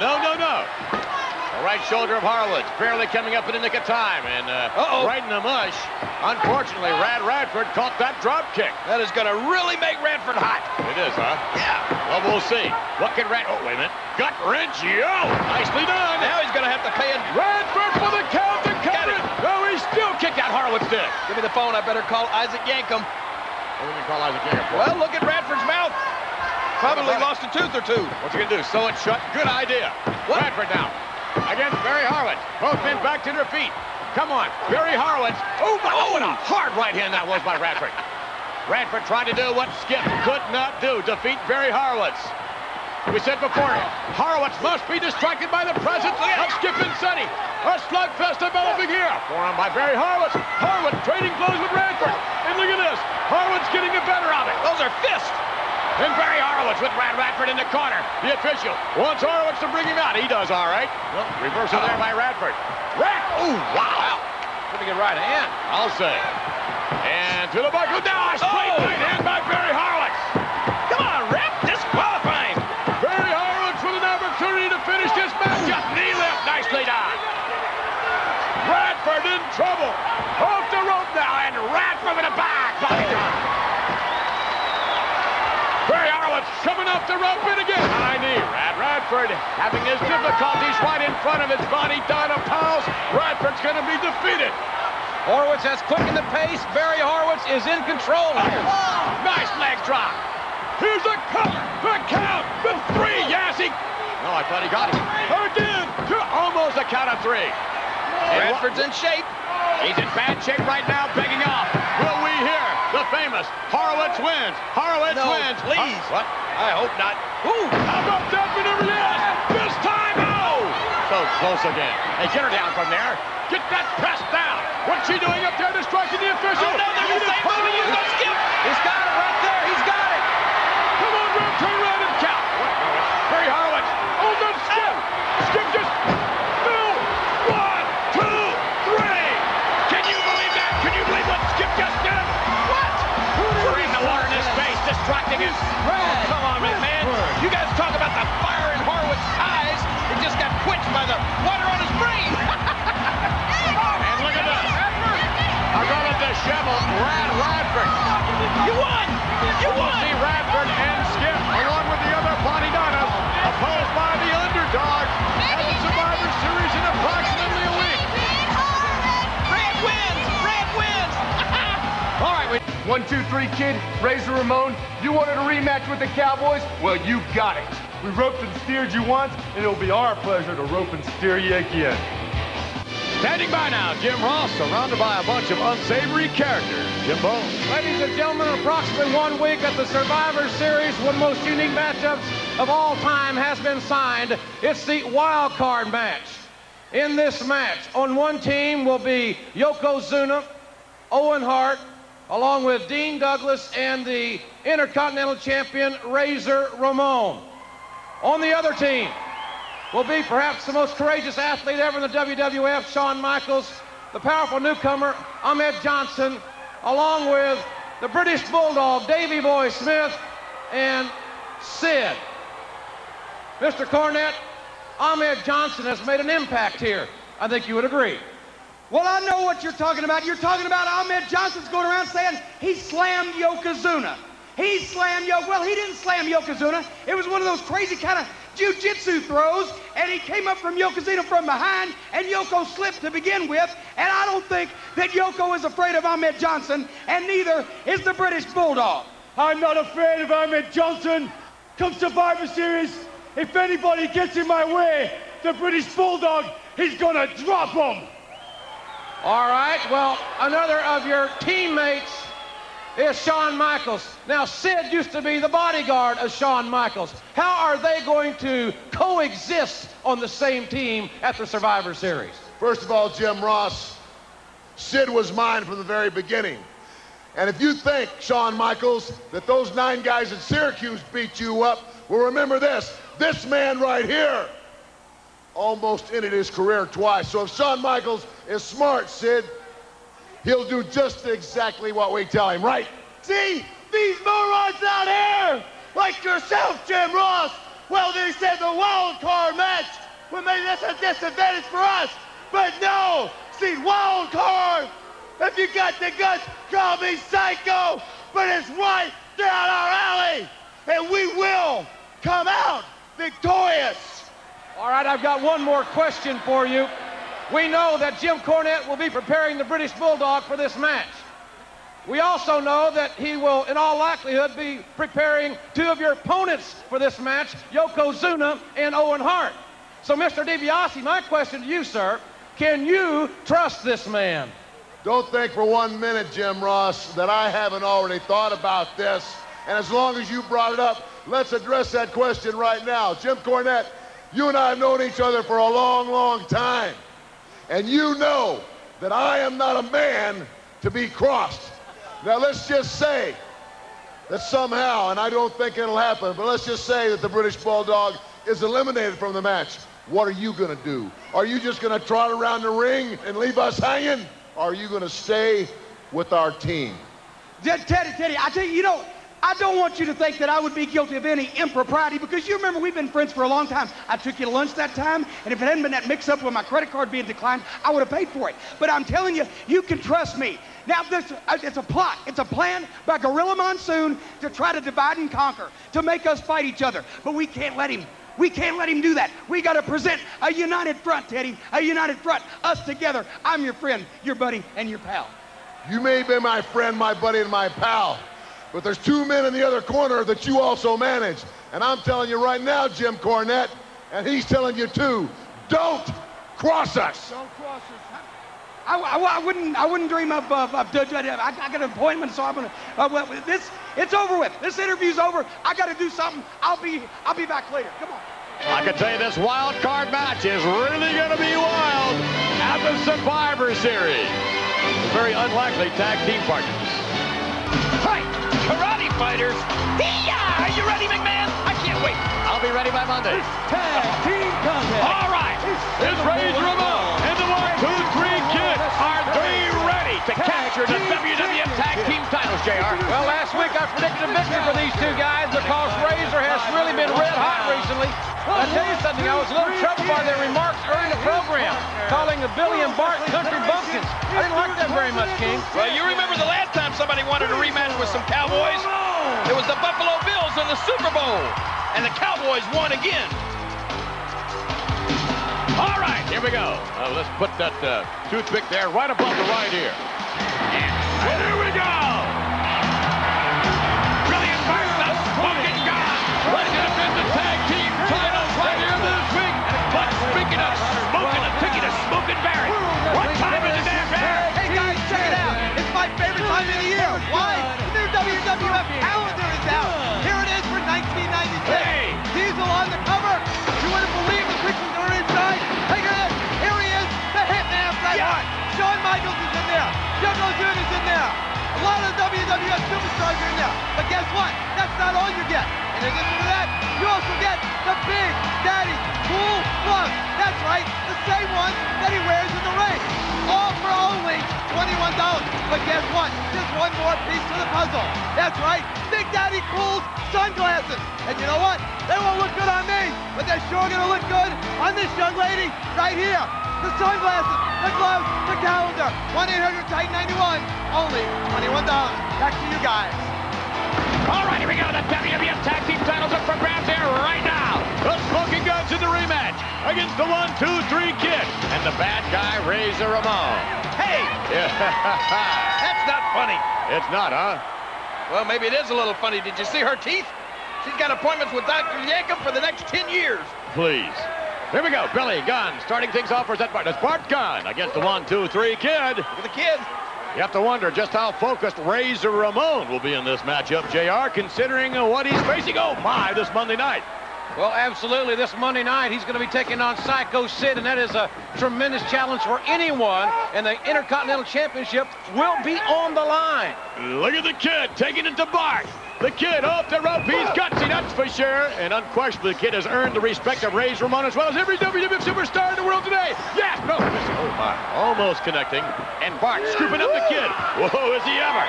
No. The right shoulder of Horowitz barely coming up in the nick of time, and right in the mush. Unfortunately, Radford caught that drop kick. That is going to really make Radford hot. It is, huh? Yeah. Well, we'll see. What can oh, wait a minute. Gut wrench, nicely done. Now he's going to have to pay it. Radford for the count to cover it. No, he still kicked out. Horowitz did. Give me the phone. I better call Isaac Yankum. What do we call Isaac Yankum? Well, look at Radford's mouth. Probably lost a tooth or two. What's he going to do? Sew it shut? Good idea. What? Radford now. Against Barry Horowitz. Both men back to their feet. Come on, Barry Horowitz. Oh, what a hard right hand that was by Radford. Radford trying to do what Skip could not do, defeat Barry Horowitz. We said before, Horowitz must be distracted by the presence of Skip and Sonny. A slugfest developing here. Forearm by Barry Horowitz. Horowitz trading blows with Radford. And look at this. Horowitz getting the better of it. Those are fists. And Barry Horowitz with Radford in the corner. The official wants Horowitz to bring him out. He does all right. Well, reversal there by Radford. Oh, wow. Pretty good right hand. I'll say. And to the buckle. Now a straight right hand by Barry Horowitz. Come on, Rep. Disqualifying. Barry Horowitz with an opportunity to finish this matchup. Knee lift. Nicely done. Radford in trouble. Off the rope now. And Radford with a back. Body done. Barry Horowitz coming off the rope in again. High knee. Radford having his difficulties right in front of his body. Donna pals. Radford's going to be defeated. Horowitz has quickened the pace. Barry Horowitz is in control here. Nice leg drop. Here's a cover. The count. The 3. Yes, no, I thought he got it. Again. Almost a count of 3. Radford's in shape. He's in bad shape right now, begging off. Will we hear the famous Horowitz wins? Horowitz wins. Please. What? I hope not. Ooh. How about that maneuver? Yes. This time, so close again. Hey, get her down from there. Get that press down. What's she doing up there distracting the official? Oh, no, there's the same move he used on Skip. He's got it right there. He's got it. Come on, Rip. Turn around and count. Barry Horowitz. Oh, no, Skip. Skip just... No. 1, 2, 3. Can you believe that? Can you believe what Skip just did? What? Pouring the water in his face, distracting him. Come on, man. You guys 3 kid, Razor Ramon, you wanted a rematch with the Cowboys? Well, you got it. We roped and steered you once, and it'll be our pleasure to rope and steer you again. Standing by now, Jim Ross, surrounded by a bunch of unsavory characters. Jimbo. Ladies and gentlemen, approximately 1 week at the Survivor Series, one of the most unique matchups of all time has been signed. It's the wild card match. In this match, on one team will be Yokozuna, Owen Hart, along with Dean Douglas and the Intercontinental Champion, Razor Ramon. On the other team will be perhaps the most courageous athlete ever in the WWF, Shawn Michaels, the powerful newcomer, Ahmed Johnson, along with the British Bulldog, Davey Boy Smith, and Sid. Mr. Cornette, Ahmed Johnson has made an impact here. I think you would agree. Well, I know what you're talking about. You're talking about Ahmed Johnson's going around saying he slammed Yokozuna. He slammed Well, he didn't slam Yokozuna. It was one of those crazy kind of jiu-jitsu throws, and he came up from Yokozuna from behind, and Yoko slipped to begin with, and I don't think that Yoko is afraid of Ahmed Johnson, and neither is the British Bulldog. I'm not afraid of Ahmed Johnson. Come Survivor Series, if anybody gets in my way, the British Bulldog, he's gonna drop him. All right, well, another of your teammates is Shawn Michaels. Now, Sid used to be the bodyguard of Shawn Michaels. How are they going to coexist on the same team at the Survivor Series? First of all, Jim Ross, Sid was mine from the very beginning. And if you think, Shawn Michaels, that those 9 guys at Syracuse beat you up, well, remember this man right here almost ended his career twice. So if Shawn Michaels is smart, Sid, he'll do just exactly what we tell him, right? See, these morons out here, like yourself, Jim Ross, well, they said the wild card match would make this a disadvantage for us. But no, see, wild card, if you got the guts, call me psycho, but it's right down our alley, and we will come out victorious. All right, I've got one more question for you. We know that Jim Cornette will be preparing the British Bulldog for this match. We also know that he will, in all likelihood, be preparing 2 of your opponents for this match, Yokozuna and Owen Hart. So, Mr. DiBiase, my question to you, sir, can you trust this man? Don't think for 1 minute, Jim Ross, that I haven't already thought about this. And as long as you brought it up, let's address that question right now. Jim Cornette, you and I have known each other for a long, long time. And you know that I am not a man to be crossed. Now, let's just say that somehow, and I don't think it'll happen, but let's just say that the British Bulldog is eliminated from the match. What are you going to do? Are you just going to trot around the ring and leave us hanging? Or are you going to stay with our team? Teddy, I tell you, I don't want you to think that I would be guilty of any impropriety, because you remember we've been friends for a long time. I took you to lunch that time, and if it hadn't been that mix-up with my credit card being declined, I would have paid for it. But I'm telling you, you can trust me. Now, it's a plot. It's a plan by Gorilla Monsoon to try to divide and conquer, to make us fight each other. But we can't let him. We can't let him do that. We got to present a united front, Teddy, a united front, us together. I'm your friend, your buddy, and your pal. You may be my friend, my buddy, and my pal, but there's 2 men in the other corner that you also manage. And I'm telling you right now, Jim Cornette, and he's telling you too, don't cross us. Don't cross us. I wouldn't dream of I got an appointment, so I'm gonna. It's over with. This interview's over. I got to do something. I'll be back later. Come on. I can tell you this wild card match is really going to be wild at the Survivor Series. Very unlikely tag team partners. Hi, karate fighters. Hee-yah! Are you ready, McMahon? I can't wait. I'll be ready by Monday. Tag team contest. All right. It's Razor Ramon and the 1, 2, 3 Kid. Are they ready to capture the WWF Tag Team titles, JR? Well, last week I predicted a victory for these 2 guys because Razor has really been red hot recently. I'll tell you something, I was a little troubled by their remarks early in the program, calling the Billy and Bart country bumpkins. I didn't like that very much, King. Well, you remember the last time somebody wanted a rematch with some Cowboys? It was the Buffalo Bills in the Super Bowl, and the Cowboys won again. All right, here we go. Let's put that toothpick there right above the right ear. And here we go. WWF superstars are in there. But guess what? That's not all you get. In addition to that, you also get the Big Daddy Cool gloves. That's right, the same ones that he wears in the ring. All for only $21. But guess what? There's one more piece to the puzzle. That's right, Big Daddy Cool's sunglasses. And you know what? They won't look good on me, but they're sure gonna look good on this young lady right here. The sunglasses, the gloves, the calendar. 1-800-TITAN-91, only $21. Back to you guys. All right, here we go. The WWF Tag Team titles up for grabs here right now. The Smoking Guns in the rematch against the 1, 2, 3 Kid and the bad guy, Razor Ramon. Hey! Yeah. That's not funny. It's not, huh? Well, maybe it is a little funny. Did you see her teeth? She's got appointments with Dr. Jacob for the next 10 years. Please. Here we go. Billy Gunn starting things off for that part. It's Bart Gunn against the 1, 2, 3 Kid. Look at the Kid. You have to wonder just how focused Razor Ramon will be in this matchup, JR, considering what he's facing. Oh, my, this Monday night. Well, absolutely. This Monday night, he's going to be taking on Psycho Sid, and that is a tremendous challenge for anyone, and the Intercontinental Championship will be on the line. Look at the Kid taking it to Bart. The Kid off the rope. He's gutsy, that's for sure. And unquestionably, the Kid has earned the respect of Razor Ramon as well as every WWF superstar in the world today. Yes, no, missing. Oh, my. Almost connecting. And Bart scooping up the Kid. Whoa, is he ever?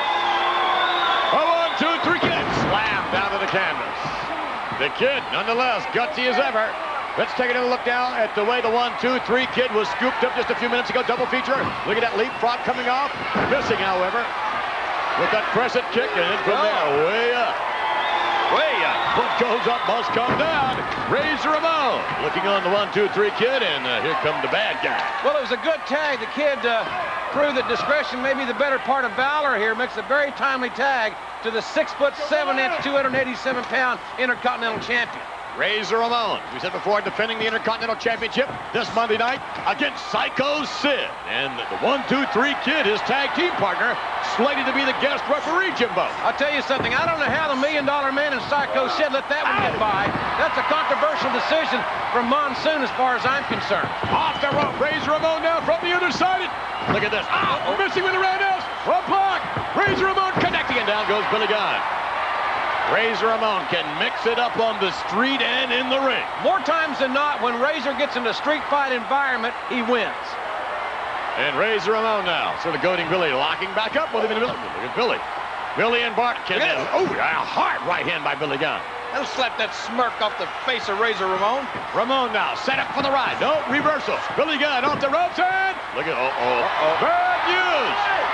A 1, 2, 3 Kid. Slam down to the canvas. The Kid, nonetheless, gutsy as ever. Let's take another look now at the way the 1, 2, 3 Kid was scooped up just a few minutes ago. Double feature. Look at that leapfrog coming off. Missing, however. With that crescent kick, and then from there, way up. Way up. What goes up must come down. Razor Ramon looking on the 1, 2, 3 Kid, and here come the bad guy. Well, it was a good tag. The Kid proved that discretion may be the better part of valor here. Makes a very timely tag to the 6'7", 287-pound Intercontinental Champion. Razor Ramon, we said before, defending the Intercontinental Championship this Monday night against Psycho Sid. And the 1, 2, 3 Kid, his tag team partner, slated to be the guest referee, Jimbo. I'll tell you something. I don't know how the $1 Million Man and Psycho Sid let that one get by. That's a controversial decision from Monsoon as far as I'm concerned. Off the rope, Razor Ramon now from the other side. Look at this. Oh, missing with a roundhouse. A block. Razor Ramon connecting, and down goes Billy Gunn. Razor Ramon can mix it up on the street and in the ring. More times than not, when Razor gets in a street fight environment, he wins. And Razor Ramon now, sort of goading Billy, locking back up with him in the middle. Look at Billy. Billy and Bart can... Oh, a hard right hand by Billy Gunn. That'll slap that smirk off the face of Razor Ramon. Ramon now, set up for the ride. No, reversal. Billy Gunn off the ropes and... Look at... Bad news.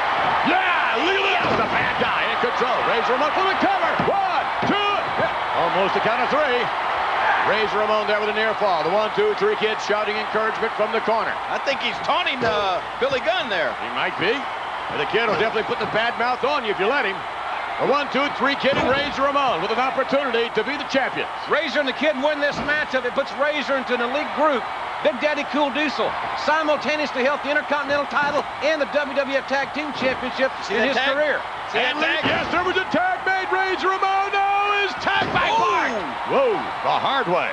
Yeah, look at this. The bad guy in control. Razor Ramon for the cover. 1, 2... Almost a count of 3. Razor Ramon there with a near fall. The 1, 2, 3 Kid shouting encouragement from the corner. I think he's taunting Billy Gunn there. He might be. And the Kid will definitely put the bad mouth on you if you let him. The 1, 2, 3 Kid and Razor Ramon with an opportunity to be the champions. Razor and the Kid win this matchup. It puts Razor into an elite group. Big Daddy Cool Diesel simultaneously held the Intercontinental title and the WWF Tag Team Championship in his career. And yes, there was a tag made. Razor Ramon is tagged by Bart. Whoa, the hard way.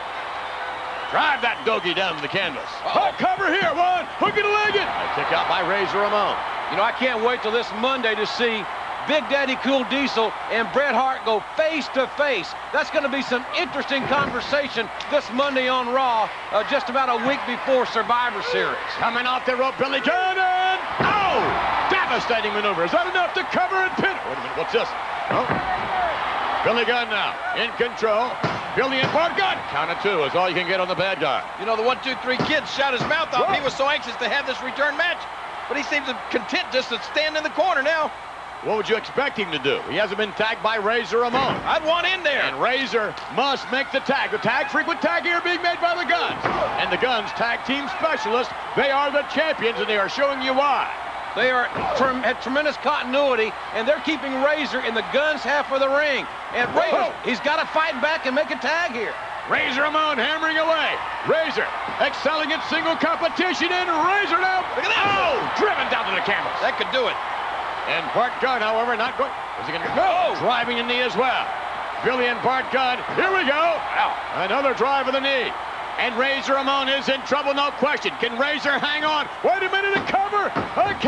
Drive that doggy down to the canvas. Cover here, one. Hook it a leg it. Kick out by Razor Ramon. You know, I can't wait till this Monday to see Big Daddy Cool Diesel and Bret Hart go face to face. That's going to be some interesting conversation this Monday on Raw, just about a week before Survivor Series. Coming off the rope, Billy Gunn, and oh! Devastating maneuver. Is that enough to cover and pin? Wait a minute, what's this? Oh. Billy Gunn now in control. Billy and Bart Gunn. Count of 2 is all you can get on the bad guy. You know, the 1, 2, 3 Kid shot his mouth off. He was so anxious to have this return match, but he seems content just to stand in the corner now. What would you expect him to do? He hasn't been tagged by Razor Ramon. I'd want in there. And Razor must make the tag. The frequent tag here being made by the Guns. And the Guns tag team specialists, they are the champions, and they are showing you why. They are at tremendous continuity, and they're keeping Razor in the Guns half of the ring. And Razor, he's got to fight back and make a tag here. Razor Ramon hammering away. Razor excelling in single competition, and Razor now. Look at that. Oh, driven down to the canvas. That could do it. And Bart Gunn, however, not going. Is he going to go? Driving a knee as well. Billy and Bart Gunn. Here we go. Ow. Another drive of the knee. And Razor Ramon is in trouble, no question. Can Razor hang on? Wait a minute, a cover. A count.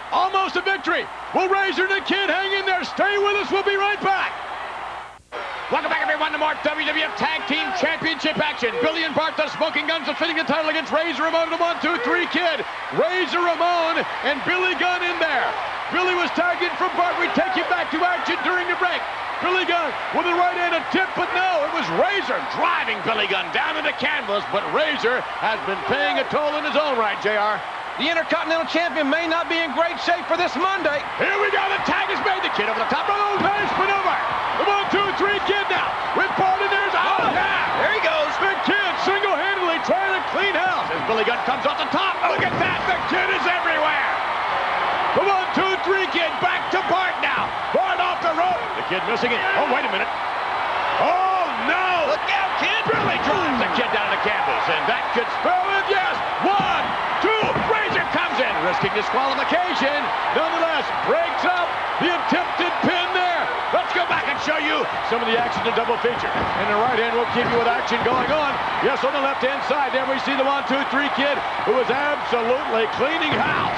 Almost a victory. Will Razor and the Kid hang in there? Stay with us. We'll be right back. Welcome back, everyone, to more WWF Tag Team Championship action. Billy and Bart, the Smoking Guns, defending the title against Razor Ramon and the 1, 2, 3 Kid. Razor Ramon and Billy Gunn in there. Billy was tagged in from Bart. We take you back to action during the break. Billy Gunn with the right hand, a tip, but no, it was Razor driving Billy Gunn down into canvas, but Razor has been paying a toll in his own right, JR. The Intercontinental Champion may not be in great shape for this Monday. Here we go, the tag is made. The Kid over the top, oh, nice maneuver. The 1, 2, 3 Kid now. With Bart in there, oh, yeah. There he goes. The Kid single-handedly trying to clean house as Billy Gunn comes off the top. Look at that, the Kid is everywhere. The 1, 2, 3 Kid back to Bart now. Bart off the rope. The Kid missing it. Oh, wait a minute. Oh, no. Look out, Kid. Billy drives the Kid down to canvas, and that could spell it, yes. 1, 2, Razor comes in, risking disqualification. Nonetheless, breaks up the attempted pin there. Let's go back and show you some of the action in double feature. In the right hand, we'll keep you with action going on. Yes, on the left-hand side, there we see the 1, 2, 3 Kid, who is absolutely cleaning house.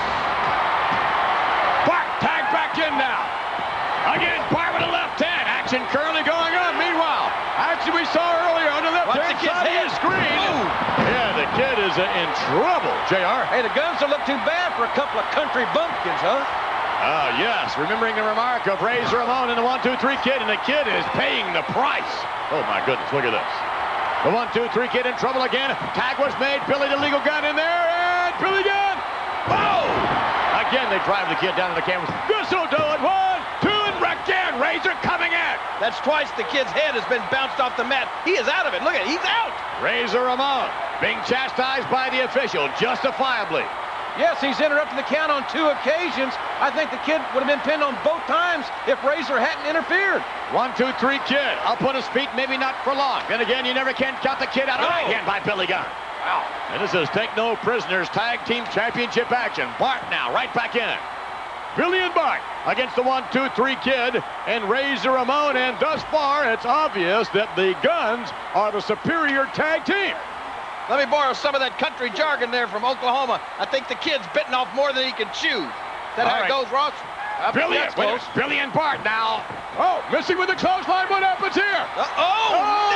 Bart tagged back in now. Again, Bart with a left hand. Action currently going on. Meanwhile, action we saw earlier on the left-hand side of the screen. Yeah, the Kid is in trouble, JR. Hey, the Guns don't look too bad for a couple of country bumpkins, huh? Yes, remembering the remark of Razor Ramon and the 1, 2, 3 Kid, and the Kid is paying the price. Oh, my goodness, look at this. The 1, 2, 3 Kid in trouble again. Tag was made. Billy the Legal Gun in there, and Billy Gunn. Oh! Again, they drive the Kid down to the canvas. This'll do it. 1, 2, and again, Razor coming in. That's twice the Kid's head has been bounced off the mat. He is out of it. Look at it. He's out. Razor Ramon being chastised by the official, justifiably. Yes, he's interrupted the count on 2 occasions. I think the Kid would have been pinned on both times if Razor hadn't interfered. 1, 2, 3 Kid up on his feet, maybe not for long. Then again, you never can count the Kid out. Right hand by Billy Gunn. Wow. And this is Take No Prisoners Tag Team Championship action. Bart now right back in it. Billy and Bart against the 1, 2, 3 Kid and Razor Ramon. And thus far, it's obvious that the Guns are the superior tag team. Let me borrow some of that country jargon there from Oklahoma. I think the Kid's bitten off more than he can chew. Is that how it goes, Ross? Billy and Bart now. Oh, missing with the clothesline. What happens here? Oh,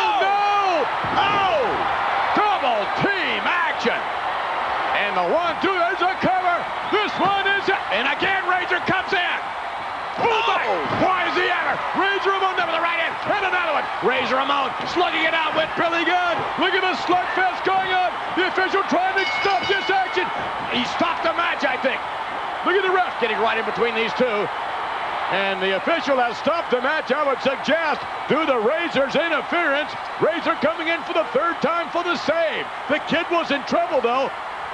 no! Oh! Double team action. And the 1, 2, there's a cover. This one is it. And again, Razor comes in. Oh! Why is he at her? Razor Ramon there with the right hand. And another one. Razor Ramon slugging it out with Billy Gunn. Look at the slugfest going on. The official trying to stop this action. He stopped the match, I think. Look at the ref getting right in between these two. And the official has stopped the match, I would suggest, due to Razor's interference. Razor coming in for the 3rd time for the save. The Kid was in trouble, though.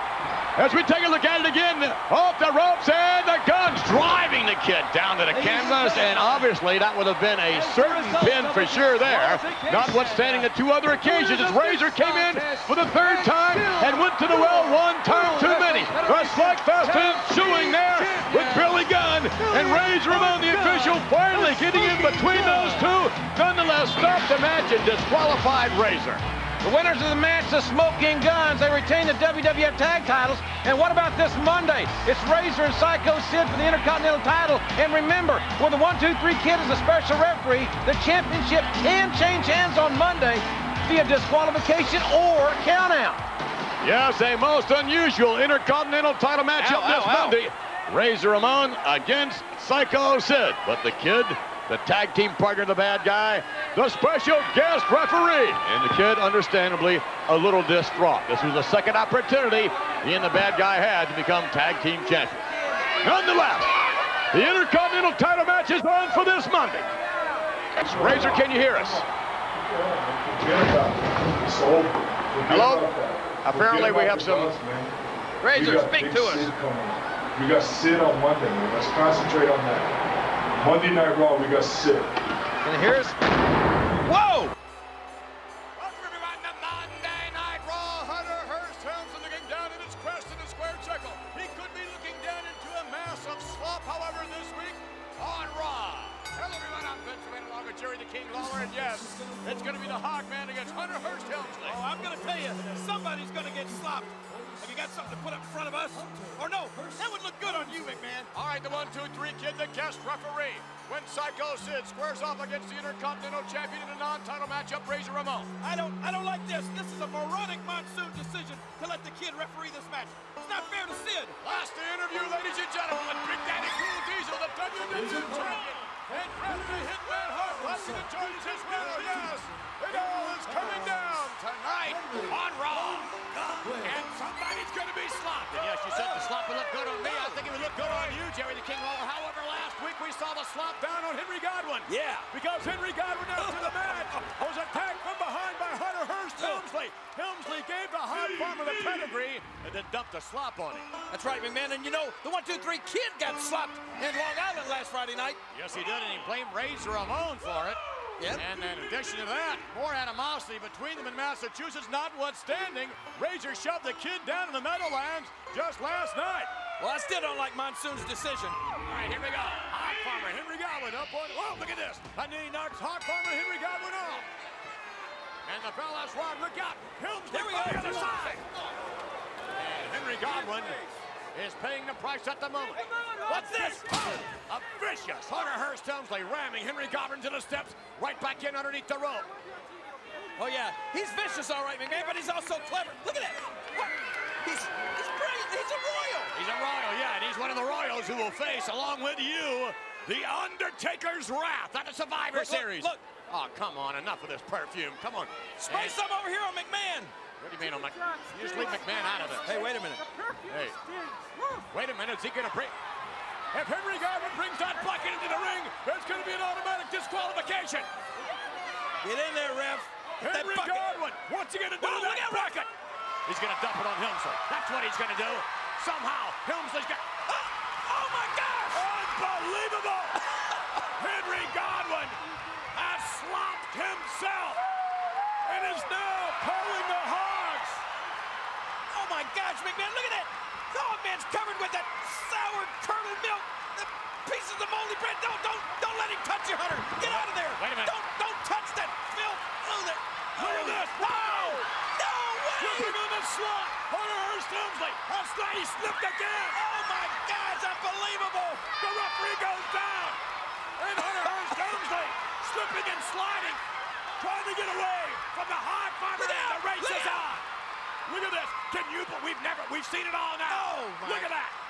As we take a look at it again, off the ropes, and the Guns driving the Kid down to the canvas, and obviously that would have been a certain pin for sure there, notwithstanding the 2 other occasions as Razor came in for the 3rd time and went to the well 1 time too many. The slugfest ensuing there with Billy Gunn and Razor Ramon, the official, finally getting in between those 2, nonetheless stopped the match and disqualified Razor. The winners of the match, the Smoking Guns, they retain the WWF Tag Titles. And what about this Monday? It's Razor and Psycho Sid for the Intercontinental title. And remember, with the 1, 2, 3 Kid as a special referee, the championship can change hands on Monday via disqualification or countout. Yes, a most unusual Intercontinental title matchup this Monday. Razor Ramon against Psycho Sid. But the Kid, the tag team partner, the bad guy, the special guest referee. And the Kid, understandably, a little distraught. This was the 2nd opportunity he and the bad guy had to become tag team champions. Nonetheless, the Intercontinental title match is on for this Monday. Razor, can you hear us? Hello? Apparently we have some... Razor, speak to us. We got Sid on Monday, man. Let's concentrate on that. Monday Night Raw, we got Sid. Can you hear us? Whoa! Welcome everyone to Monday Night Raw. Hunter Hearst Helmsley looking down at his crest in a square circle. He could be looking down into a mass of slop, however, this week on Raw. Hello everyone, I'm Vince McMahon along with Jerry the King Lawler, and yes, it's going to be the Hogman against Hunter Hearst Helmsley. Oh, I'm going to tell you, somebody's going to get slopped. Have you got something to put up in front of us? Or no, that would look good on you, McMahon. All right, guest referee when Psycho Sid squares off against the Intercontinental Champion in a non-title matchup, Razor Ramon. I don't like this. This is a moronic Monsoon decision to let the kid referee this match. It's not fair to Sid. Last interview, ladies and gentlemen, Big Daddy Cool Diesel, the WWF Champion, and Crafty Hitman Hart watching the joins as well. Yes, it all is coming down tonight on Raw. And somebody's going to be slopped. And yes, you said the slop would look good on me. I think it would look good on you, Jerry the King Lawler. However, last week we saw the slop down on Henry Godwin. Yeah. Because Henry Godwin after the match was attacked from behind by Hunter Hearst Helmsley. Helmsley gave the hot farmer the pedigree and then dumped the slop on him. That's right, McMahon. And you know, the 1, 2, 3 kid got slopped in Long Island last Friday night. Yes, he did, and he blamed Razor Ramon for it. Yep. And in addition to that, more animosity between them in Massachusetts notwithstanding, Razor shoved the kid down in the Meadowlands just last night. Well, I still don't like Monsoon's decision. All right, here we go. Hot farmer Henry Godwin up on. Whoa, look at this. And then he knocks hot farmer Henry Godwin off. And the bell has rung. Look out. Helmsley on the other side. And Henry Godwin is paying the price at the moment. What's this? A vicious Hunter Hearst Helmsley ramming Henry Godwin to the steps, right back in underneath the rope. Oh, yeah. He's vicious, all right, McMahon, but he's also clever. Look at that. What? He's brilliant. He's a royal. He's a royal, yeah, and he's one of the royals who will face, along with you, the Undertaker's Wrath at the Survivor Series. Look. Oh, come on. Enough of this perfume. Come on. Spray some over here on McMahon. What do you mean on McMahon? You just leave McMahon out of this. Hey, wait a minute. Hey. Wait a minute. Is he going to bring... If Henry Godwin brings that bucket into the ring, there's going to be an automatic disqualification. Get in there, ref. Henry Godwin, what's he going to do with that bucket? He's going to dump it on Helmsley. That's what he's going to do. Somehow, Helmsley's got... Oh, my gosh! Unbelievable! Henry Godwin has slopped himself and is now pulling the hogs. Oh, my gosh, McMahon, look at that. The old man's covered with that sour curdled milk. The pieces of moldy bread. Don't let him touch you, Hunter. Get out of there. Wait a minute. Don't touch that filth. Oh, there. Look at this. No! No way! Slipping on the slot. Hunter Hearst Helmsley. He slipped again. Oh, my God, it's unbelievable. The referee goes down. And Hunter Hearst Helmsley slipping and sliding, trying to get away from the hard farmer. The race is on. Look at this. Can you believe? We've seen it all now. Oh, my. Look at that.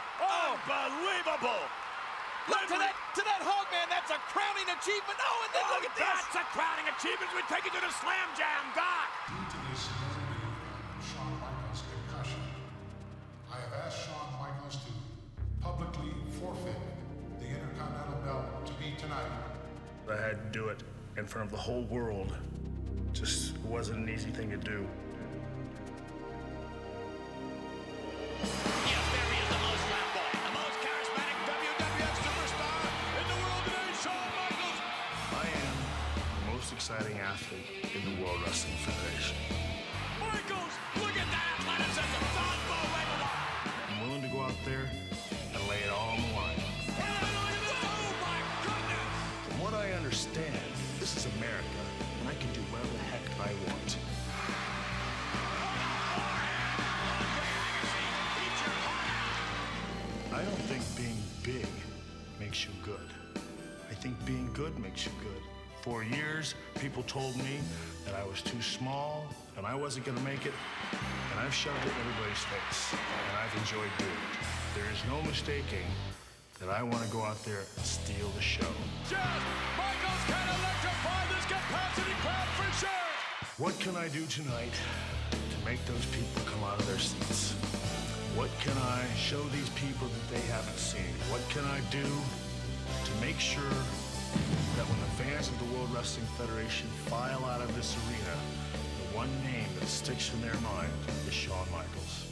Unbelievable. Look to that hog, man. That's a crowning achievement. Oh, and then look at this. That's a crowning achievement. We take it to the Slam Jam, God. Due to the severity of Shawn Michaels' concussion, I have asked Shawn Michaels to publicly forfeit the Intercontinental belt to me tonight. I had to do it in front of the whole world. Just wasn't an easy thing to do. Yes, there he is, the most flamboyant, the most charismatic WWF superstar in the world today, Shawn Michaels. I am the most exciting athlete in the World Wrestling Federation. Michaels, look at that athleticism, Dodgeball right along. I'm willing to go out there and lay it all on the line. Oh my goodness! From what I understand, this is America, and I can do whatever the heck I want. I don't think being big makes you good. I think being good makes you good. For years, people told me that I was too small and I wasn't gonna make it, and I've shoved it in everybody's face, and I've enjoyed doing it. There is no mistaking that I want to go out there and steal the show. Just Michaels can electrify this capacity crowd for sure. What can I do tonight to make those people come out of their seats? What can I show these people that they haven't seen? What can I do to make sure that when the fans of the World Wrestling Federation file out of this arena, the one name that sticks in their mind is Shawn Michaels.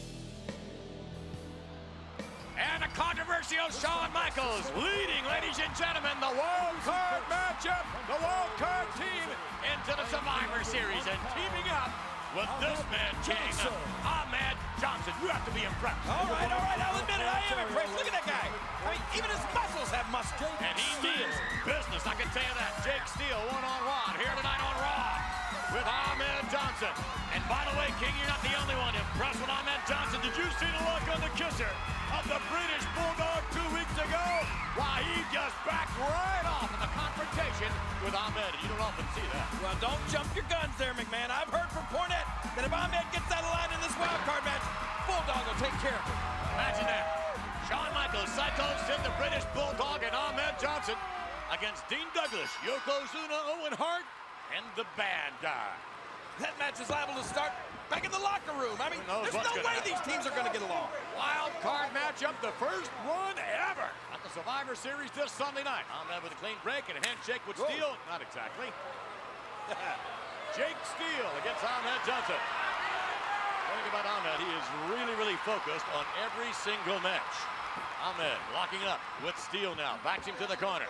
And a controversial Shawn Michaels leading, ladies and gentlemen, the wild card matchup, the wild card team into the Survivor Series, and teaming up with this man, King Ahmed Johnson. You have to be impressed. All right, I'll admit it, I am impressed. Look at that guy. I mean, even his muscles have muscles. And he means business, I can tell you that. Jake Steele, one-on-one, here tonight on Raw with Ahmed Johnson. Johnson. And by the way, King, you're not the only one impressed with Ahmed Johnson. Did you see the look on the kisser of the British Bulldog 2 weeks ago? Why, he just backed right off in the confrontation with Ahmed. You don't often see that. Well, don't jump your guns there, McMahon. I've heard from Cornette that if Ahmed gets out of line in this wild card match, Bulldog will take care of him. Imagine that. Shawn Michaels, Psychos, in the British Bulldog, and Ahmed Johnson against Dean Douglas, Yokozuna, Owen Hart, and the bad guy. That match is liable to start back in the locker room. I mean, there's no way these teams are going to get along. Wild card matchup, the first one ever at the Survivor Series this Sunday night. Ahmed with a clean break and a handshake with Steele. Not exactly. Jake Steele against Ahmed Johnson. One thing about Ahmed, he is really focused on every single match. Ahmed locking up with Steele now. Backs him to the corner.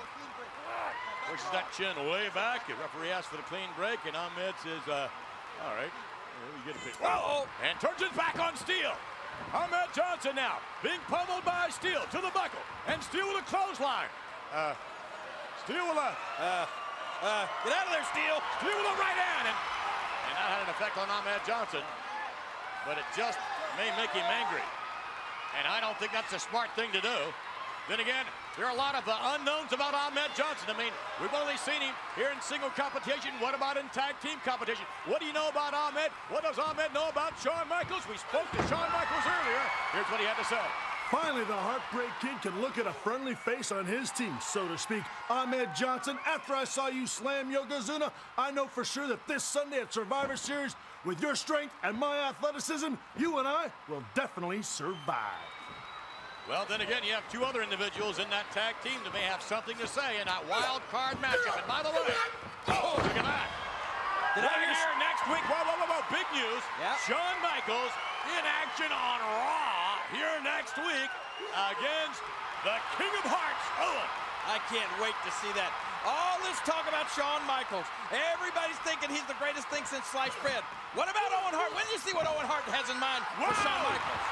Pushes that chin way back. The referee asks for the clean break, and Ahmed says, all right, you get a pick. And turns his back on Steele. Ahmed Johnson now being pummeled by Steele to the buckle, and Steele with a clothesline. Steele with a get out of there, Steele. Steele with a right hand, and that had an effect on Ahmed Johnson, but it just may make him angry. And I don't think that's a smart thing to do. Then again, there are a lot of unknowns about Ahmed Johnson. I mean, we've only seen him here in single competition. What about in tag team competition? What do you know about Ahmed? What does Ahmed know about Shawn Michaels? We spoke to Shawn Michaels earlier. Here's what he had to say. Finally, the Heartbreak Kid can look at a friendly face on his team, so to speak. Ahmed Johnson, after I saw you slam Yokozuna, I know for sure that this Sunday at Survivor Series, with your strength and my athleticism, you and I will definitely survive. Well, then again, you have two other individuals in that tag team that may have something to say in that wild card matchup. And by the way, look at that. Right here next week, whoa, big news. Yep. Shawn Michaels in action on Raw here next week against the King of Hearts, Owen. I can't wait to see that. All this talk about Shawn Michaels. Everybody's thinking he's the greatest thing since sliced bread. What about Owen Hart? When did you see what Owen Hart has in mind for Shawn Michaels?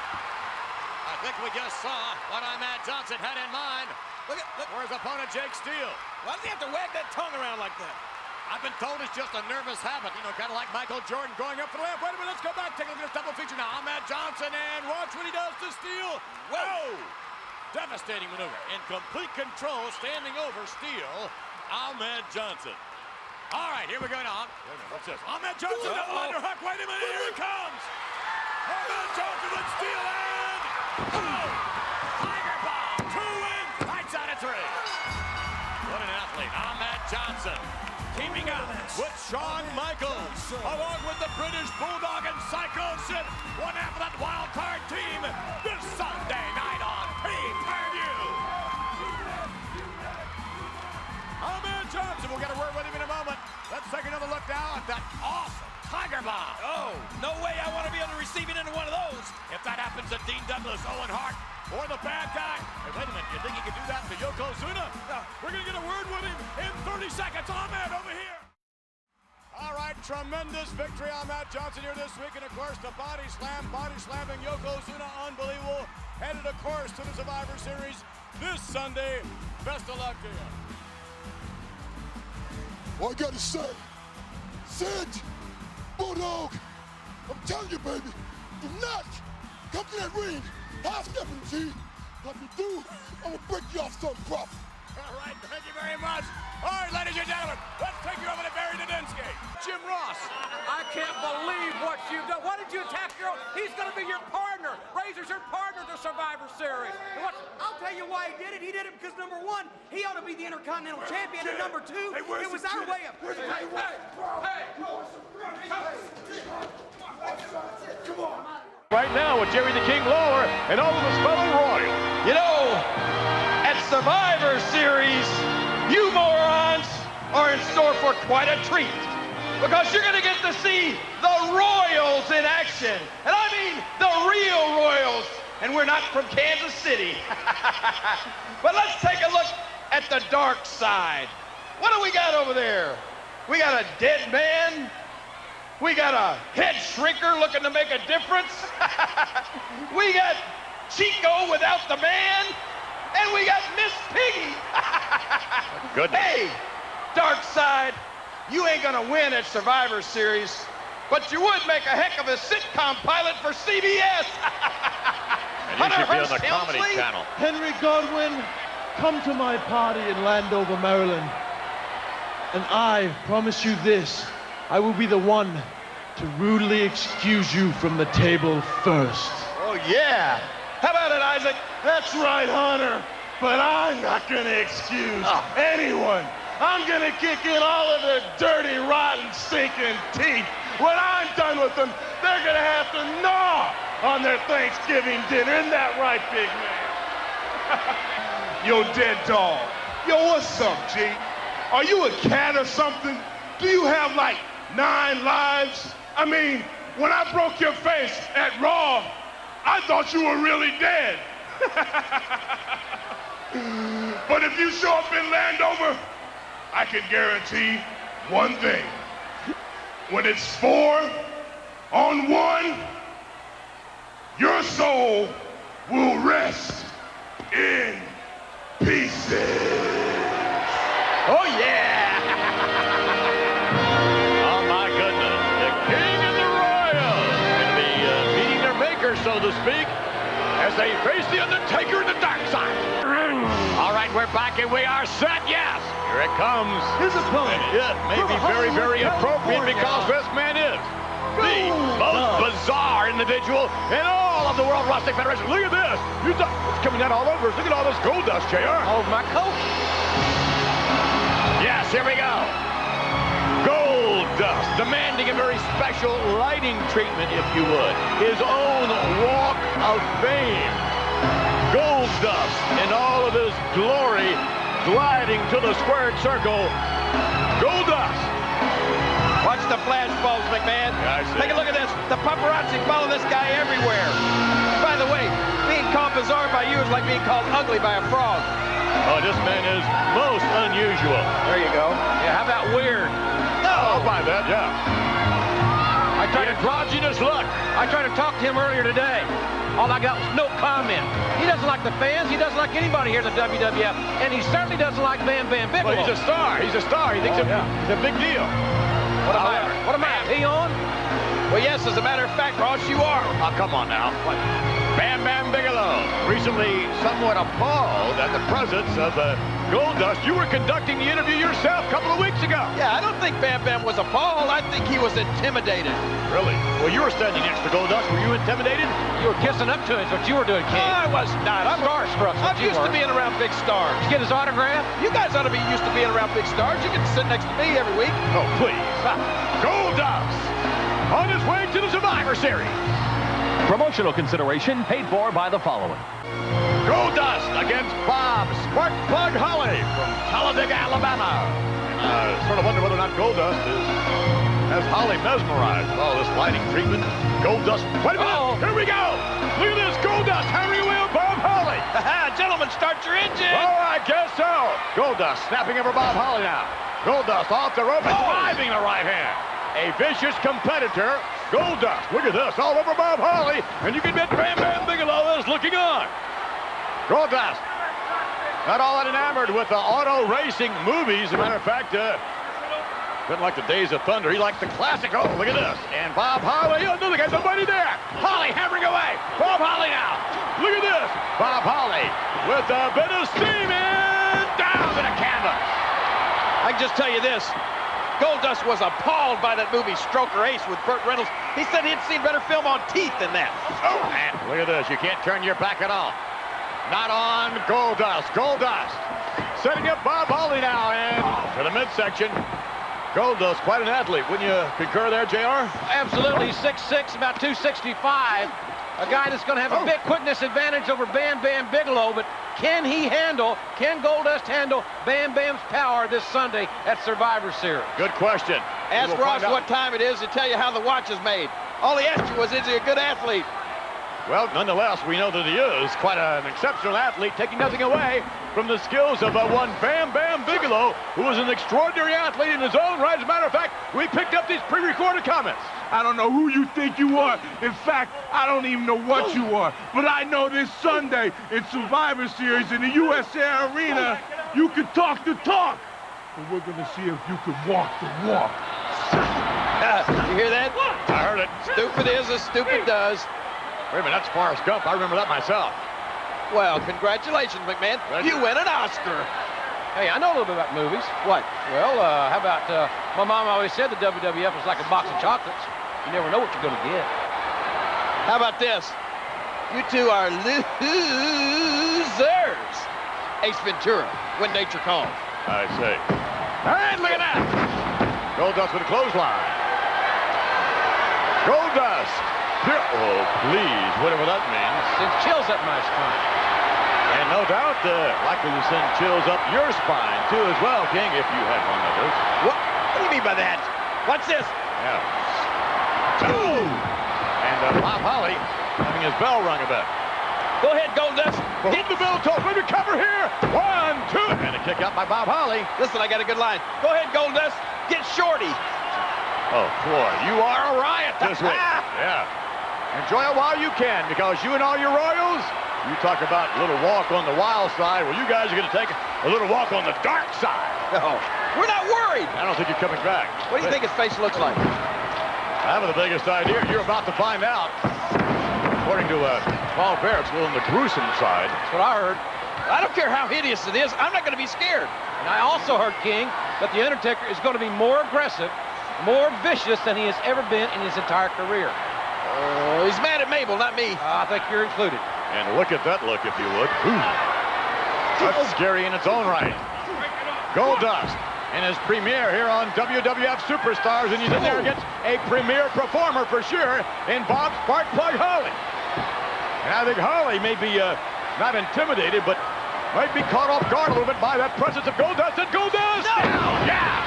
I think we just saw what Ahmed Johnson had in mind. Look for his opponent, Jake Steele. Why does he have to wag that tongue around like that? I've been told it's just a nervous habit, you know, kind of like Michael Jordan going up for the layup. Wait a minute, let's go back. Take a look at this double feature now. Ahmed Johnson, and watch what he does to Steele. Whoa! Devastating maneuver. In complete control, standing over Steele, Ahmed Johnson. All right, here we go now. Wait a minute, what's this? Ahmed Johnson, double underhook. Wait a minute, here he comes. Ahmed Johnson with Steele, and Tiger Bomb, 2 wins, lights out at 3. What an athlete, Ahmed Johnson, teaming up with Shawn Michaels, along with the British Bulldog and Psychos, one half of that wild card team, this Sunday night on pay-per-view. Ahmed Johnson, we'll get a word with him in a moment. Let's take another look now at that awesome Tiger Bomb. Oh, no way I want to be on the receiving end of one of those. If that happens to Dean Douglas, Owen Hart, or the bad guy. Hey, wait a minute, you think he can do that to Yokozuna? We're going to get a word with him in 30 seconds. Ahmed, over here. All right, tremendous victory, Ahmed Johnson here this week. And, of course, the body slamming Yokozuna, unbelievable. Headed, of course, to the Survivor Series this Sunday. Best of luck to you. All I got to say, Sid, Bulldog, I'm telling you, baby, do not come to that ring half-stepping, G. If you do, I'm going to break you off something proper. All right, thank you very much. All right, ladies and gentlemen, let's take you over to Barry Dudinsky. Jim Ross. I can't believe what you've done. Why did you attack your own? He's going to be your partner. Razor's your partner to Survivor Series. I'll tell you why he did it. He did it because, number one, he ought to be the Intercontinental Champion, and number two, it was our way of... Come on. Right now with Jerry the King Lawler and all of his fellow Royals. You know, at Survivor Series, you morons are in store for quite a treat, because you're going to get to see the Royals in action. And I mean the real Royals. And we're not from Kansas City. But let's take a look at the dark side. What do we got over there? We got a dead man. We got a head shrinker looking to make a difference. We got Chico without the man. And we got Miss Piggy. Goodness. Hey, dark side, you ain't gonna win at Survivor Series. but you would make a heck of a sitcom pilot for CBS. And you should be on the Comedy Channel. Henry Godwin, come to my party in Landover, Maryland. And I promise you this, I will be the one to rudely excuse you from the table first. Oh, yeah. How about it, Isaac? That's right, Hunter. But I'm not going to excuse anyone. I'm going to kick in all of their dirty, rotten, stinking teeth. When I'm done with them, they're going to have to gnaw on their Thanksgiving dinner. Isn't that right, big man? Yo, dead dog. Yo, what's up, G? Are you a cat or something? Do you have, like, 9 lives? I mean, when I broke your face at Raw, I thought you were really dead. But if you show up in Landover, I can guarantee one thing. When it's 4 on 1, your soul will rest in pieces. Oh, yeah! Oh, my goodness. The King and the Royal going to be meeting their maker, so to speak, as they face the Undertaker and the Dark Side. All right, we're back and we are set, yes. Here it comes. His opponent. It may be very, very appropriate because this man is the most bizarre individual in all of the World Wrestling Federation. Look at this. It's coming out all over us. Look at all this gold dust, JR. Hold my coat. Yes, here we go. Gold dust, demanding a very special lighting treatment, if you would. His own walk of fame. Gold dust in all of his glory, gliding to the squared circle. Gold dust. Watch the flash bulbs, McMahon. Yeah, I see. Take a look at this. The paparazzi follow this guy everywhere. By the way, being called bizarre by you is like being called ugly by a frog. Oh, this man is most unusual. There you go. Yeah, how about weird? No. I'll buy that, yeah. I tried to androgynous look. I tried to talk to him earlier today. All I got was no comment. He doesn't like the fans. He doesn't like anybody here at the WWF. And he certainly doesn't like Bam Bam Bigelow. Well, he's a star. He's a star. He thinks it's a big deal. What am I? He on? Well, yes, as a matter of fact, Ross, you are. Oh, come on now. What? Bam Bam Bigelow, recently somewhat appalled at the presence of Goldust. You were conducting the interview yourself a couple of weeks ago. Yeah, I don't think Bam Bam was appalled. I think he was intimidated. Really? Well, you were standing next to Goldust. Were you intimidated? You were kissing up to him. That's what you were doing, King. No, I was not. I'm starstruck. I'm used to being around big stars. Did you get his autograph? You guys ought to be used to being around big stars. You get to sit next to me every week. Oh, please. Goldust on his way to the Survivor Series. Promotional consideration paid for by the following. Goldust against Bob Sparkplug Holly from Talladega, Alabama. Sort of wonder whether or not Goldust has Holly mesmerized with all this lighting treatment. Goldust. Wait a minute. Here we go. Look at this. Goldust hammering away on Bob Holly. Gentlemen, start your engine. Oh, I guess so. Goldust snapping over Bob Holly now. Goldust off the rope and driving the right hand. A vicious competitor, Goldust. Look at this, all over Bob Holly, and you can bet Bam Bam Bigelow is looking on. Goldust, not all that enamored with the auto racing movies. As a matter of fact, didn't like the Days of Thunder. He likes the classic. Oh, look at this. And Bob Holly, oh, look at somebody there. Holly hammering away. Bob Holly now. Look at this. Bob Holly with a bit of steam in, down to the canvas. I can just tell you this. Goldust was appalled by that movie Stroker Ace with Burt Reynolds. He said he'd seen better film on teeth than that. Oh, man, look at this. You can't turn your back at all. Not on Goldust. Goldust setting up Bob Holly now and to the midsection. Goldust, quite an athlete. Wouldn't you concur there, JR? Absolutely. 6'6", about 265. A guy that's going to have a big quickness advantage over Bam Bam Bigelow, but can Goldust handle Bam Bam's power this Sunday at Survivor Series? Good question. Ask Ross what time it is to tell you how the watch is made. All he asked you was, is he a good athlete? Well, nonetheless, we know that he is quite an exceptional athlete, taking nothing away from the skills of one Bam Bam Bigelow, who is an extraordinary athlete in his own right. As a matter of fact, we picked up these pre-recorded comments. I don't know who you think you are. In fact, I don't even know what you are. But I know this Sunday in Survivor Series in the USA Arena, you can talk the talk. And we're going to see if you can walk the walk. You hear that? Stupid is as stupid does. Wait a minute, that's Forrest Gump. I remember that myself. Well, congratulations, McMahon. You win an Oscar. Hey, I know a little bit about movies. What? Well, how about, my mom always said the WWF was like a box of chocolates. You never know what you're going to get. How about this? You two are losers. Ace Ventura, When Nature Calls. I say. And look at that. Goldust with a clothesline. Goldust. Oh, please, whatever that means. Sends chills up my spine. And no doubt, likely to send chills up your spine, too, as well, King, if you had one of those. What do you mean by that? What's this? Yeah. Boom! And Bob Holly having his bell rung a bit. Go ahead, Goldust. Get the bell toll. Maybe cover here. 1, 2. And a kick out by Bob Holly. Listen, I got a good line. Go ahead, Goldust. Get Shorty. Oh, boy, you are a riot this week. Yeah. Enjoy it while you can, because you and all your Royals, you talk about a little walk on the wild side. Well, you guys are going to take a little walk on the dark side. No, we're not worried. I don't think you're coming back. What do you think his face looks like? I have the biggest idea. You're about to find out. According to Paul Barrett's a little on the gruesome side. That's what I heard. I don't care how hideous it is. I'm not going to be scared. And I also heard, King, that The Undertaker is going to be more aggressive, more vicious than he has ever been in his entire career. He's mad at Mabel, not me. I think you're included. And look at that look, if you would. Ooh. That's scary in its own right. Goldust in his premiere here on WWF Superstars, and he's in there against a premier performer for sure in Bob Spark Plug Holly. And I think Holly may be not intimidated, but might be caught off guard a little bit by that presence of Goldust. And Goldust! No! Yeah!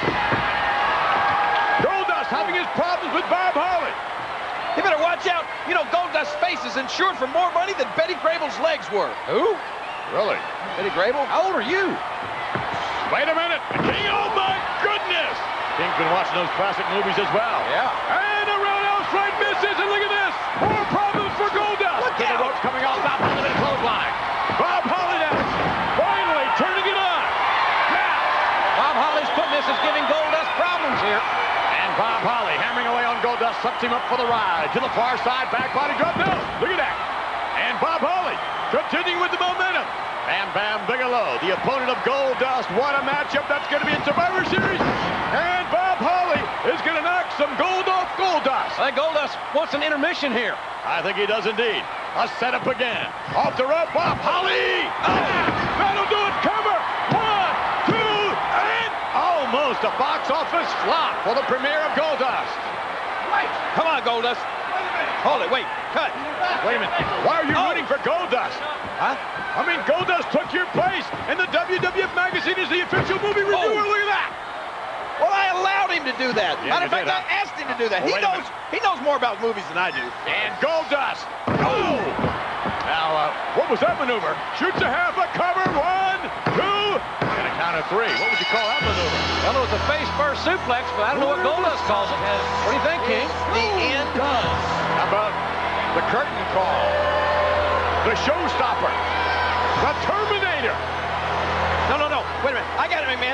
Goldust having his problems with Bob Holly. You better watch out. You know, Goldust's face is insured for more money than Betty Grable's legs were. Who? Really? Betty Grable? How old are you? Wait a minute. King, oh my goodness! King's been watching those classic movies as well. Yeah. And a roundhouse right misses, and look at this. More problems for Goldust. Look out. The ropes coming off. Bob Holly with a clothesline. Bob Holly now. Finally turning it on. Yeah. Bob Holly's putting this as giving Goldust problems here. And Bob Holly hammering away on Goldust, sets him up for the ride. To the far side, back body drop. No, look at that. And Bob Holly continuing with the momentum. Bam Bam Bigelow, the opponent of Goldust. What a matchup that's going to be in Survivor Series. And Bob Holly is going to knock some gold off Goldust. I think Goldust wants an intermission here. I think he does indeed. A setup again. Off the rope, Bob Holly. Oh, that'll do it. Cover. 1, 2, and almost a box office flop for the premiere of Goldust. Wait. Come on, Goldust. Hold it. Wait. Cut. Wait a minute. Why are you rooting for Goldust? Huh? I mean, Goldust took your place, and the WWF Magazine is the official movie reviewer. Look at that. Well, I allowed him to do that. Yeah, Matter of fact, I asked him to do that. Well, He knows more about movies than I do. And Goldust. Oh! Now, what was that maneuver? Shoots a half a cover. 1, 2, and a count of 3. What would you call that maneuver? Well, it was a face-first suplex, but I don't know what Goldust calls it. What do you think, King? The end. How about the curtain call? The showstopper? The Terminator? No. Wait a minute. I got it, McMahon.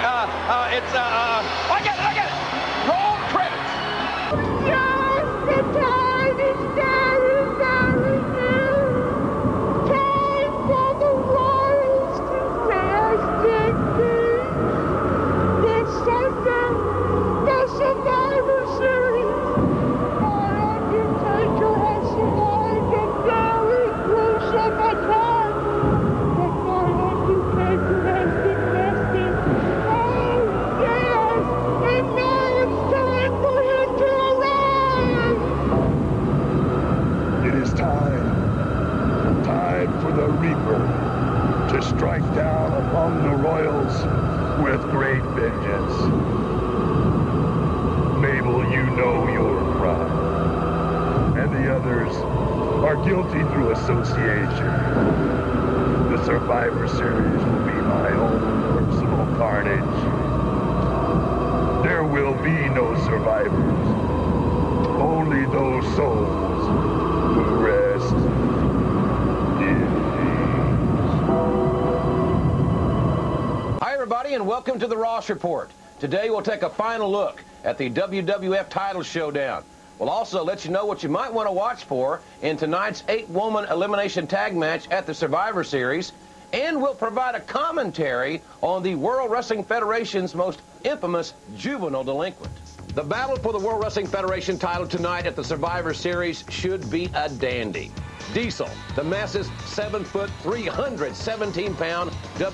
I got it. Roll credits. Just the time is very, very near. Time for the Royals to rest in peace. This Sunday, the Survivor Series. My Undertaker has survived a very gruesome attack. But my Undertaker has been resting. Oh, yes! And now it's time for him to arrive! It is time for the Reaper to strike down upon the Royals with great vengeance. Mabel, you know your crime, and the others are guilty through association. The Survivor Series will be my own personal carnage. There will be no survivors, only those souls who rest in peace. Hi, everybody, and welcome to the Ross Report. Today, we'll take a final look at the WWF title showdown. We'll also let you know what you might want to watch for in tonight's 8-woman elimination tag match at the Survivor Series, and we'll provide a commentary on the World Wrestling Federation's most infamous juvenile delinquent. The battle for the World Wrestling Federation title tonight at the Survivor Series should be a dandy. Diesel, the masses 7-foot, 317-pound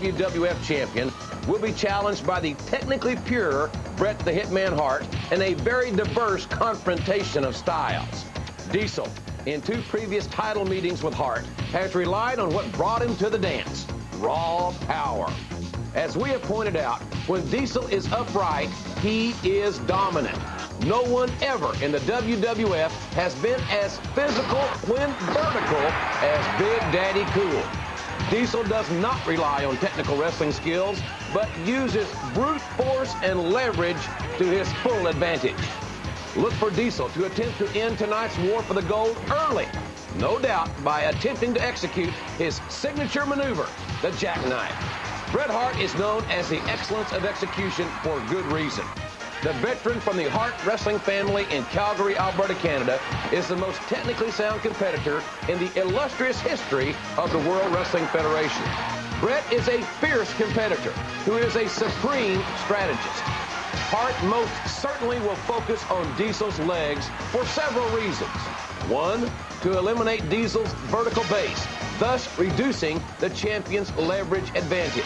WWF champion, will be challenged by the technically pure Bret the Hitman Hart in a very diverse confrontation of styles. Diesel, in 2 previous title meetings with Hart, has relied on what brought him to the dance, raw power. As we have pointed out, when Diesel is upright, he is dominant. No one ever in the WWF has been as physical when vertical as Big Daddy Cool. Diesel does not rely on technical wrestling skills, but uses brute force and leverage to his full advantage. Look for Diesel to attempt to end tonight's war for the gold early, no doubt by attempting to execute his signature maneuver, the jackknife. Bret Hart is known as the excellence of execution for good reason. The veteran from the Hart wrestling family in Calgary, Alberta, Canada, is the most technically sound competitor in the illustrious history of the World Wrestling Federation. Bret is a fierce competitor who is a supreme strategist. Hart most certainly will focus on Diesel's legs for several reasons. 1, to eliminate Diesel's vertical base, thus reducing the champion's leverage advantage.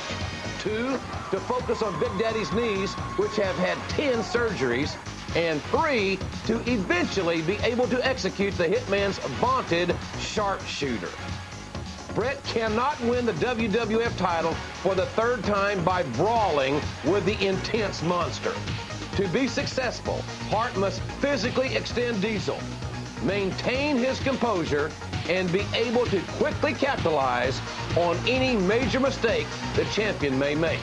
2, to focus on Big Daddy's knees, which have had 10 surgeries. And 3, to eventually be able to execute the Hitman's vaunted sharpshooter. Bret cannot win the WWF title for the 3rd time by brawling with the intense monster. To be successful, Hart must physically extend Diesel, maintain his composure, and be able to quickly capitalize on any major mistake the champion may make.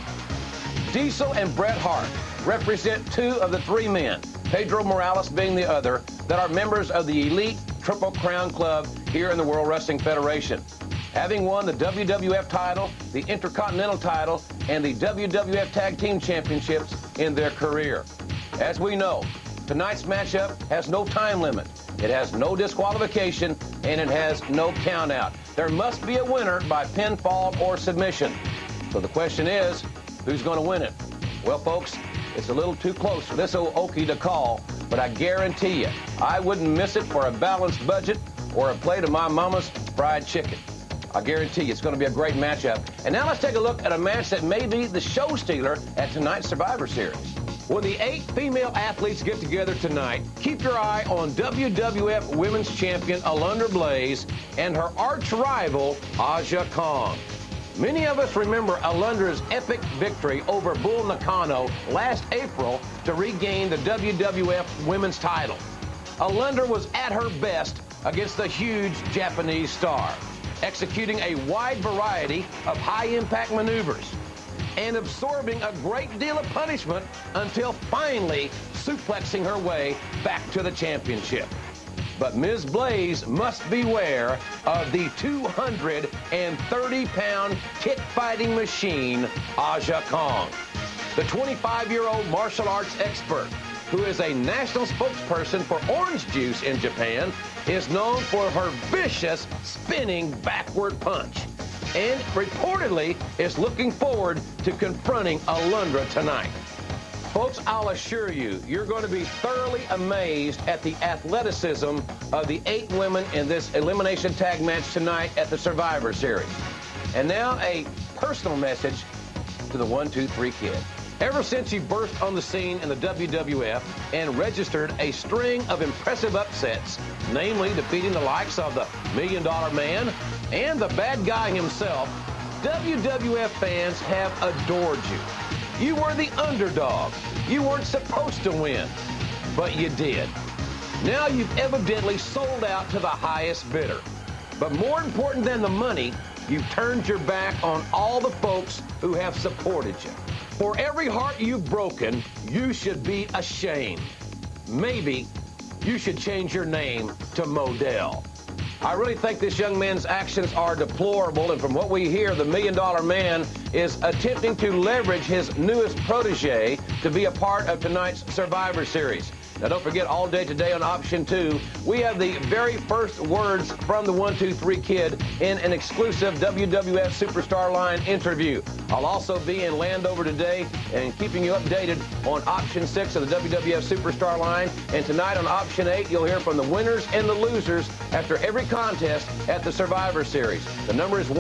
Diesel and Bret Hart represent 2 of the 3 men, Pedro Morales being the other, that are members of the elite Triple Crown Club here in the World Wrestling Federation, having won the WWF title, the Intercontinental title, and the WWF Tag Team Championships in their career. As we know, tonight's matchup has no time limit. It has no disqualification, and it has no countout. There must be a winner by pinfall or submission. So the question is, who's going to win it? Well, folks, it's a little too close for this old Okie to call, but I guarantee you, I wouldn't miss it for a balanced budget or a plate of my mama's fried chicken. I guarantee you it's going to be a great matchup. And now let's take a look at a match that may be the show stealer at tonight's Survivor Series. When the 8 female athletes get together tonight, keep your eye on WWF Women's Champion Alundra Blaze and her arch rival, Aja Kong. Many of us remember Alundra's epic victory over Bull Nakano last April to regain the WWF Women's title. Alundra was at her best against the huge Japanese star, executing a wide variety of high-impact maneuvers and absorbing a great deal of punishment until finally suplexing her way back to the championship. But Ms. Blaze must beware of the 230-pound kick-fighting machine, Aja Kong. The 25-year-old martial arts expert, who is a national spokesperson for orange juice in Japan, is known for her vicious spinning backward punch, and reportedly is looking forward to confronting Alundra tonight. Folks, I'll assure you, you're going to be thoroughly amazed at the athleticism of the 8 women in this elimination tag match tonight at the Survivor Series. And now a personal message to the 1-2-3 Kid. Ever since he burst on the scene in the WWF and registered a string of impressive upsets, namely defeating the likes of the $1 Million Man and the bad guy himself, WWF fans have adored you. You were the underdog. You weren't supposed to win, but you did. Now you've evidently sold out to the highest bidder. But more important than the money, you've turned your back on all the folks who have supported you. For every heart you've broken, you should be ashamed. Maybe you should change your name to Modell. I really think this young man's actions are deplorable, and from what we hear, the $1 Million Man is attempting to leverage his newest protege to be a part of tonight's Survivor Series. Now, don't forget, all day today on Option 2, we have the very first words from the 1, 2, 3 Kid in an exclusive WWF Superstar Line interview. I'll also be in Landover today and keeping you updated on Option 6 of the WWF Superstar Line. And tonight on Option 8, you'll hear from the winners and the losers after every contest at the Survivor Series. The number is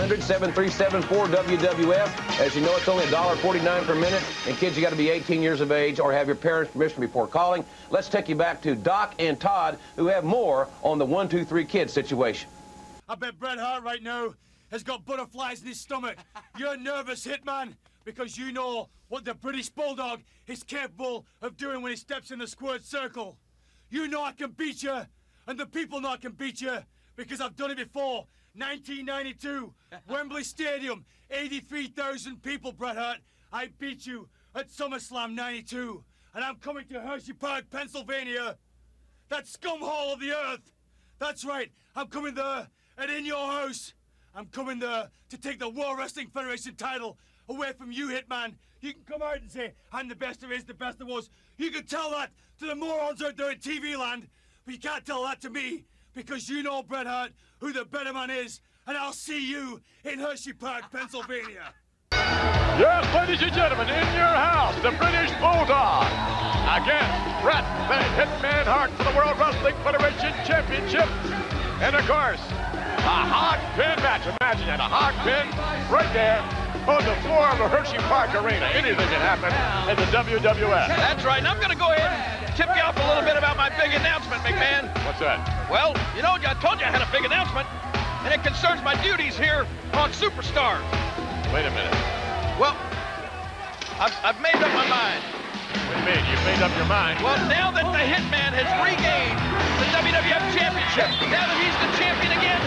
1-900-7374-WWF. As you know, it's only $1.49 per minute. And kids, you got to be 18 years of age or have your parents' permission before calling. Let's take you back to Doc and Todd, who have more on the 1, 2, 3 Kid situation. I bet Bret Hart right now has got butterflies in his stomach. You're nervous, Hitman, because you know what the British Bulldog is capable of doing when he steps in the squared circle. You know I can beat you, and the people know I can beat you, because I've done it before. 1992, Wembley Stadium, 83,000 people, Bret Hart. I beat you at SummerSlam 92, and I'm coming to Hershey Park, Pennsylvania. That scum hole of the earth. That's right, I'm coming there, and in your house. I'm coming there to take the World Wrestling Federation title away from you, Hitman. You can come out and say, I'm the best there is, the best there was. You can tell that to the morons out there in TV land, but you can't tell that to me, because you know, Bret Hart, who the better man is, and I'll see you in Hershey Park, Pennsylvania. Yes, ladies and gentlemen, in your house, the British Bulldog. Again, Bret the Hitman Hart for the World Wrestling Federation Championship. And of course, a hog pin match. Imagine that, a hog pin right there on the floor of the Hershey Park Arena. Anything can happen in the WWF. That's right, and I'm going to go ahead and tip you off a little bit about my big announcement, McMahon. What's that? Well, you know, I told you I had a big announcement, and it concerns my duties here on Superstars. Wait a minute. Well, I've made up my mind. What do you mean? You've made up your mind? Well, now that the Hitman has regained the WWF Championship, now that he's the champion again,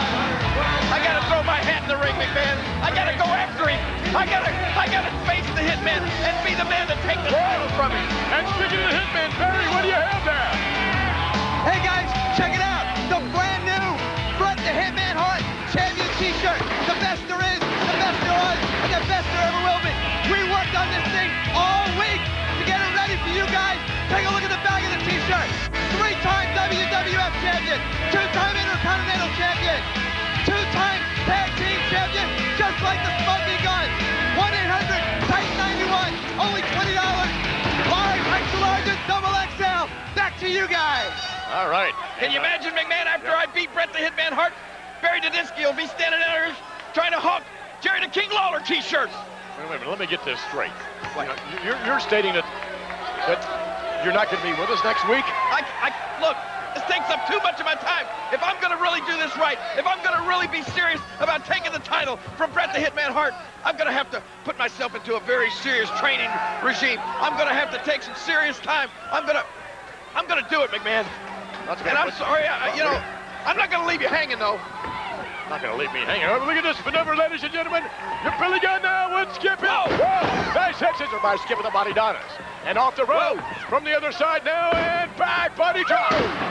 I gotta throw my hat in the ring, McMahon. I gotta go after him. I gotta face the Hitman and be the man to take the title from him. And speaking of the Hitman, Barry, what do you have there? Hey guys, check it out. The brand new Bret the Hitman Hart champion t-shirt. The best there is, the best there was, and the best there ever will be. We worked on this thing all week to get it ready for you guys. Take a look at the back of the t-shirt. 3-time WWF champion, 2-time Intercontinental champion, 2-time tag team champion, just like the Smoking Gun. 1-800-TIGHT-91, only $20. Large, extra large, and double XL. Back to you guys. All right. Can you imagine, McMahon, after I beat Bret the Hitman Hart, Barry Dudinski will be standing out here trying to hawk Jerry the King Lawler t-shirts. Wait a minute, let me get this straight. You know, you're stating that you're not going to be with us next week? Look, this takes up too much of my time. If I'm going to really do this right, if I'm going to really be serious about taking the title from Bret the Hitman Hart, I'm going to have to put myself into a very serious training regime. I'm going to have to take some serious time. I'm going to do it, McMahon. And I'm sorry, you know, I'm not going to leave you hanging, though. Not going to leave me hanging. Oh, look at this maneuver, ladies and gentlemen. Your Billy Gunn now with Skip. Whoa! Nice head scissors by Skip with the body Donnas. And off the rope from the other side now and back body drop.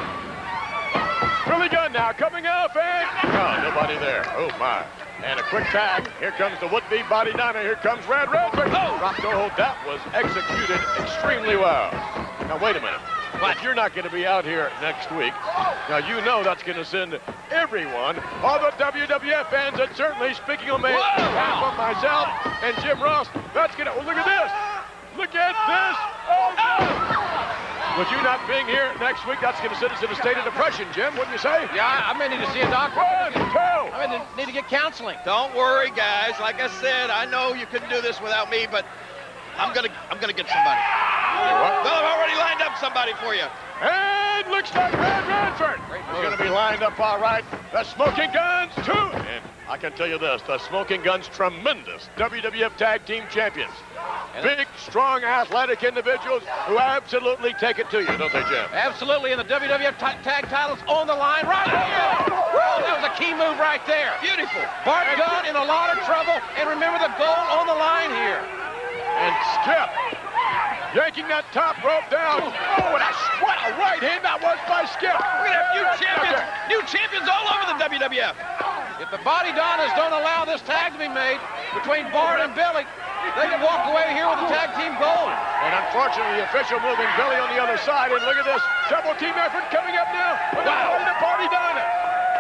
Billy Gunn now coming up and nobody there. Oh my. And a quick tag. Here comes the would-be body Donna. Here comes Red Redford. Drop no hold. That was executed extremely well. Now wait a minute. If you're not going to be out here next week, now you know that's going to send everyone, all the WWF fans, and certainly speaking on behalf of myself and Jim Ross, that's going to, look at this. Look at this. Oh, no. With you not being here next week, that's going to send us in a state of depression, Jim, wouldn't you say? Yeah, I may need to see a doctor. I may need to get counseling. Don't worry, guys. Like I said, I know you couldn't do this without me, but I'm gonna get somebody. Well, I've already lined up somebody for you. And looks like Red Redford is going to be lined up all right. The Smoking Guns, too. And I can tell you this, the Smoking Guns, tremendous WWF Tag Team Champions. Big, strong, athletic individuals who absolutely take it to you, don't they, Jim? Absolutely, and the WWF tag titles on the line right here. Woo, that was a key move right there. Beautiful. Bart Gunn in a lot of trouble, and remember the goal on the line here. And Skip yanking that top rope down. Oh, what a right hand that was by Skip. We're going to have new champions all over the WWF. If the Body Donnas don't allow this tag to be made between Bart and Billy, they can walk away here with the tag team gold. And unfortunately, the official moving Billy on the other side. And look at this. Double team effort coming up now. Wow. The party done it.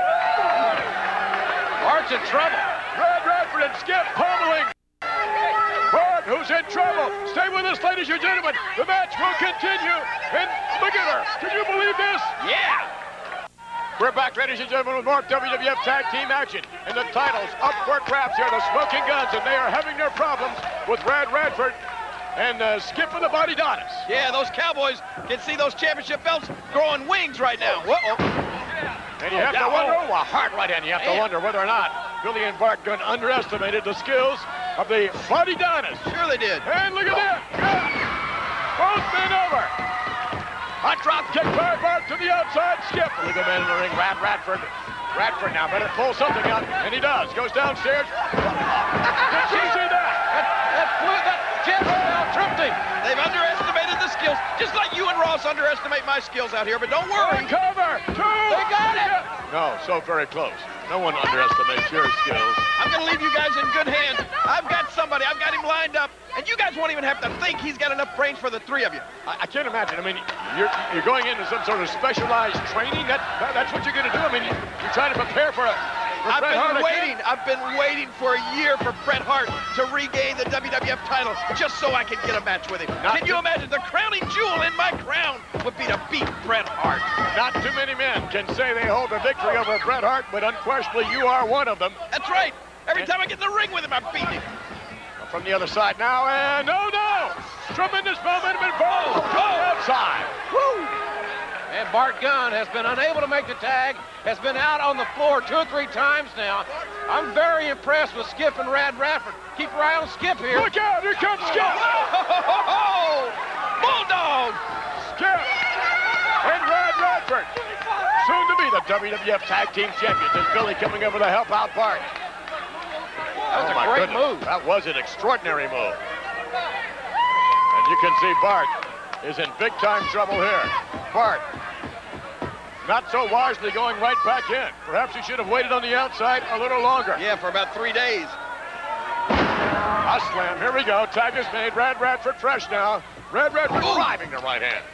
Bart's in trouble. Red Radford and Skip pummeling. Bart, who's in trouble. Stay with us, ladies and gentlemen. The match will continue. And look at her. Can you believe this? Yeah. We're back, ladies and gentlemen, with more WWF Tag Team action. And the titles up for grabs here, the Smoking Guns, and they are having their problems with Red Radford and Skip and the Body Donis. Yeah, those Cowboys can see those championship belts growing wings right now. Whoa. And you have to wonder, a hard right hand, you have to wonder whether or not Billy and Bart Gunn underestimated the skills of the Body Donis. Sure they did. And look at that. Both men over. Hot drop kick by Bart to the outside. Skip. The legal man in the ring. Radford now better pull something out. And he does. Goes downstairs. Did you see that? That Jeff tripped him. They've underestimated the skills, just like you and Ross underestimate my skills out here, but don't worry. Cover. They got it. No, so very close. No one underestimates your skills. I'm going to leave you guys in good hands. I've got somebody. I've got him lined up. And you guys won't even have to think he's got enough brains for the three of you. I can't imagine. I mean, you're going into some sort of specialized training. That's what you're going to do. I mean, you're trying to prepare for I've been waiting for a year for Bret Hart to regain the WWF title just so I can get a match with him. Can you imagine? The crowning jewel in my crown would be to beat Bret Hart. Not too many men can say they hold a victory over Bret Hart, but unquestionably you are one of them. That's right. Every time I get in the ring with him, I'm beating him. From the other side now, and no! Tremendous momentum involved. Outside. Woo! And Bart Gunn has been unable to make the tag, has been out on the floor 2 or 3 times now. I'm very impressed with Skip and Red Radford. Keep your eye on Skip here. Look out, here comes Skip. Bulldog. Skip and Red Radford. Soon to be the WWF Tag Team Champions. Is Billy coming over to help out Bart. That was a great move. That was an extraordinary move. And you can see Bart is in big-time trouble here. Bart, not so wisely going right back in. Perhaps he should have waited on the outside a little longer. Yeah, for about 3 days. A slam. Here we go. Tag is made. Red Radford fresh now. Red Radford driving the right hand.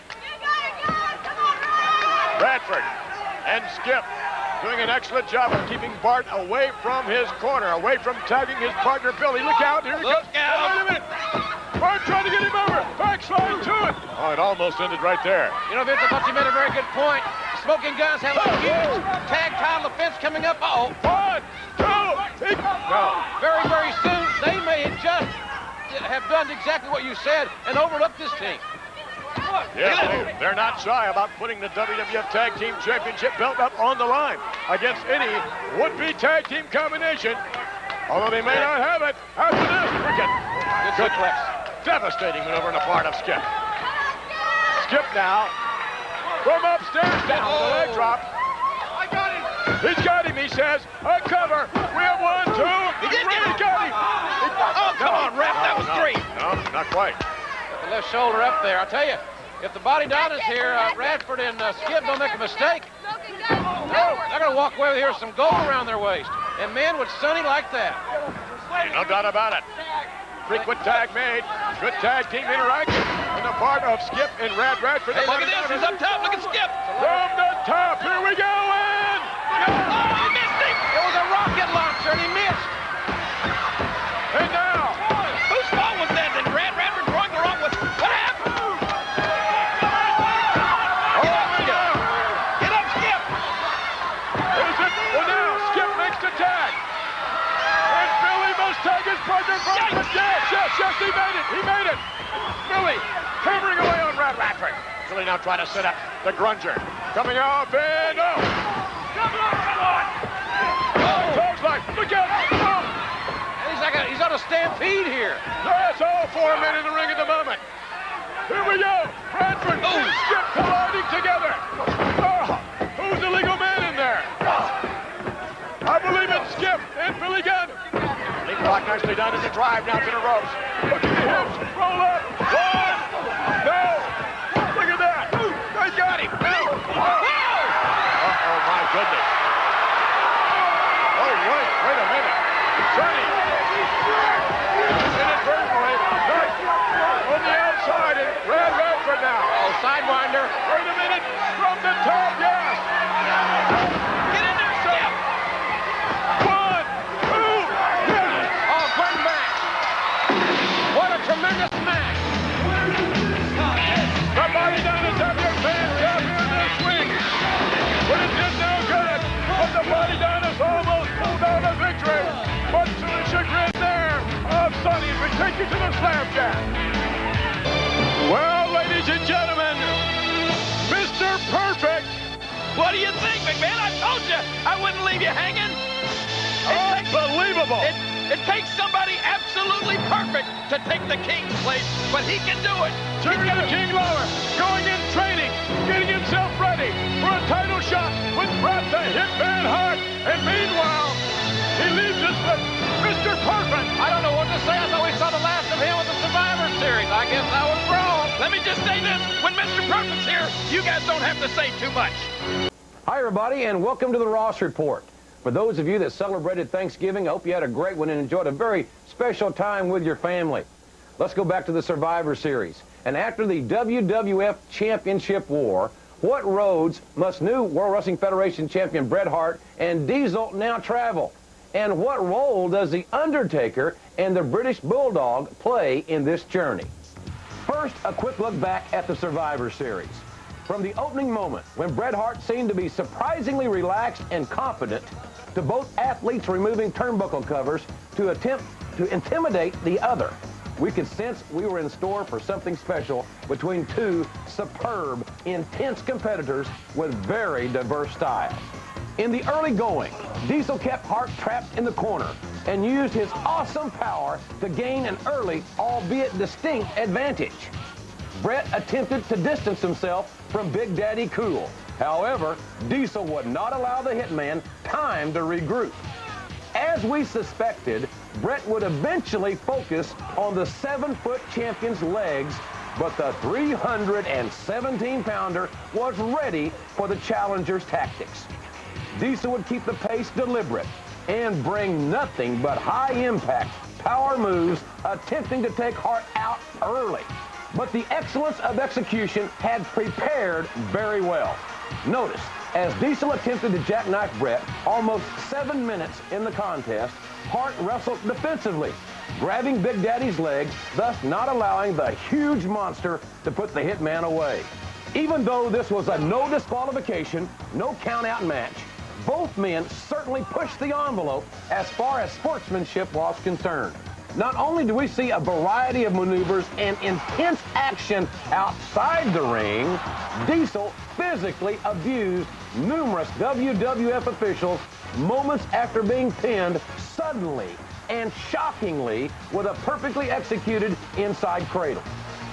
Radford and Skip doing an excellent job of keeping Bart away from his corner, away from tagging his partner Billy. Look out. Here he goes. Look out. Wait a minute. Bart trying to get him over. Backslide to it. Oh, it almost ended right there. You know, Vince, I thought you made a very good point. Smoking Guns have a huge tag title defense coming up. Uh-oh. 1, 2, 3. No. Very, very soon, they may just have done exactly what you said and overlooked this team. Yeah, they're not shy about putting the WWF Tag Team Championship belt up on the line against any would-be tag team combination. Although they may not have it after this. Good flex. Devastating maneuver on the part of Skip. Skip now. From upstairs down. The leg drop. I got him. He's got him, he says. A cover. We have 1, 2. He did get him. Got him. Oh, come on, ref. That was great. No, not quite. The left shoulder up there. I tell you, if the Body Donis here, Radford and Skip don't make a mistake, they're going to walk away with here with some gold around their waist. And man, would Sonny like that. No doubt about it. Frequent tag made. Good tag team interaction on the part of Skip and Red Radford. Hey, look at this. He's up top. Look at Skip. From the top. Here we go. And oh, he missed him. It was a rocket launcher, and he missed. And now. Whose fault was that? Did Red Radford throwing the wrong way? What happened? Get up, Skip. Well, now Skip makes the tag. And Billy must tag his partner. Yes, he made it. He made it. Billy hammering away on Red Radford. Billy now trying to set up the Grunger. Coming off and oh. Clothesline. Look out. And he's on a stampede here. That's all 4 men in the ring at the moment. Here we go. Radford and Skip colliding together. Oh, who's the legal man in there? I believe it's Skip and Billy Gunn. Leapfrog nicely done as a drive now to the ropes. Look at the hips. Roll up. 1. No. Look at that. They got him. No. Uh-oh, my goodness. Oh, wait a minute. Sonny. Inadvertently. On the outside, and over now. Oh, sidewinder. Wait a minute. From the top, yes. Get in there, Skip. 1, 2, yes. Oh, great match. What a tremendous match. The Mighty Dynas have your fans champion this week. But it did no good. But the Mighty Dynas almost pulled out a victory. But to the chagrin there of Sonny, we take you to the Slam Jack. Well, ladies and gentlemen, Mr. Perfect. What do you think, McMahon? I told you I wouldn't leave you hanging. Unbelievable. It takes somebody absolutely perfect to take the King's place, but he can do it. Jerry the King Lawler going in training, getting himself ready for a title shot with Bret the Hitman Hart. And meanwhile, he leaves us with Mr. Perfect. I don't know what to say. I thought we saw the last of him with the Survivor Series. I guess I was wrong. Let me just say this. When Mr. Perfect's here, you guys don't have to say too much. Hi, everybody, and welcome to the Ross Report. For those of you that celebrated Thanksgiving, I hope you had a great one and enjoyed a very special time with your family. Let's go back to the Survivor Series. And after the WWF Championship War, what roads must new World Wrestling Federation champion Bret Hart and Diesel now travel? And what role does The Undertaker and the British Bulldog play in this journey? First, a quick look back at the Survivor Series. From the opening moment, when Bret Hart seemed to be surprisingly relaxed and confident, to both athletes removing turnbuckle covers to attempt to intimidate the other, we could sense we were in store for something special between two superb, intense competitors with very diverse styles. In the early going, Diesel kept Hart trapped in the corner and used his awesome power to gain an early, albeit distinct, advantage. Bret attempted to distance himself from Big Daddy Cool. However, Diesel would not allow the Hitman time to regroup. As we suspected, Bret would eventually focus on the 7-foot champion's legs, but the 317-pounder was ready for the challenger's tactics. Diesel would keep the pace deliberate and bring nothing but high-impact power moves, attempting to take Hart out early. But the excellence of execution had prepared very well. Notice, as Diesel attempted to jackknife Bret almost 7 minutes in the contest, Hart wrestled defensively, grabbing Big Daddy's legs, thus not allowing the huge monster to put the Hitman away. Even though this was a no disqualification, no count-out match, both men certainly pushed the envelope as far as sportsmanship was concerned. Not only do we see a variety of maneuvers and intense action outside the ring, Diesel physically abused numerous WWF officials moments after being pinned suddenly and shockingly with a perfectly executed inside cradle.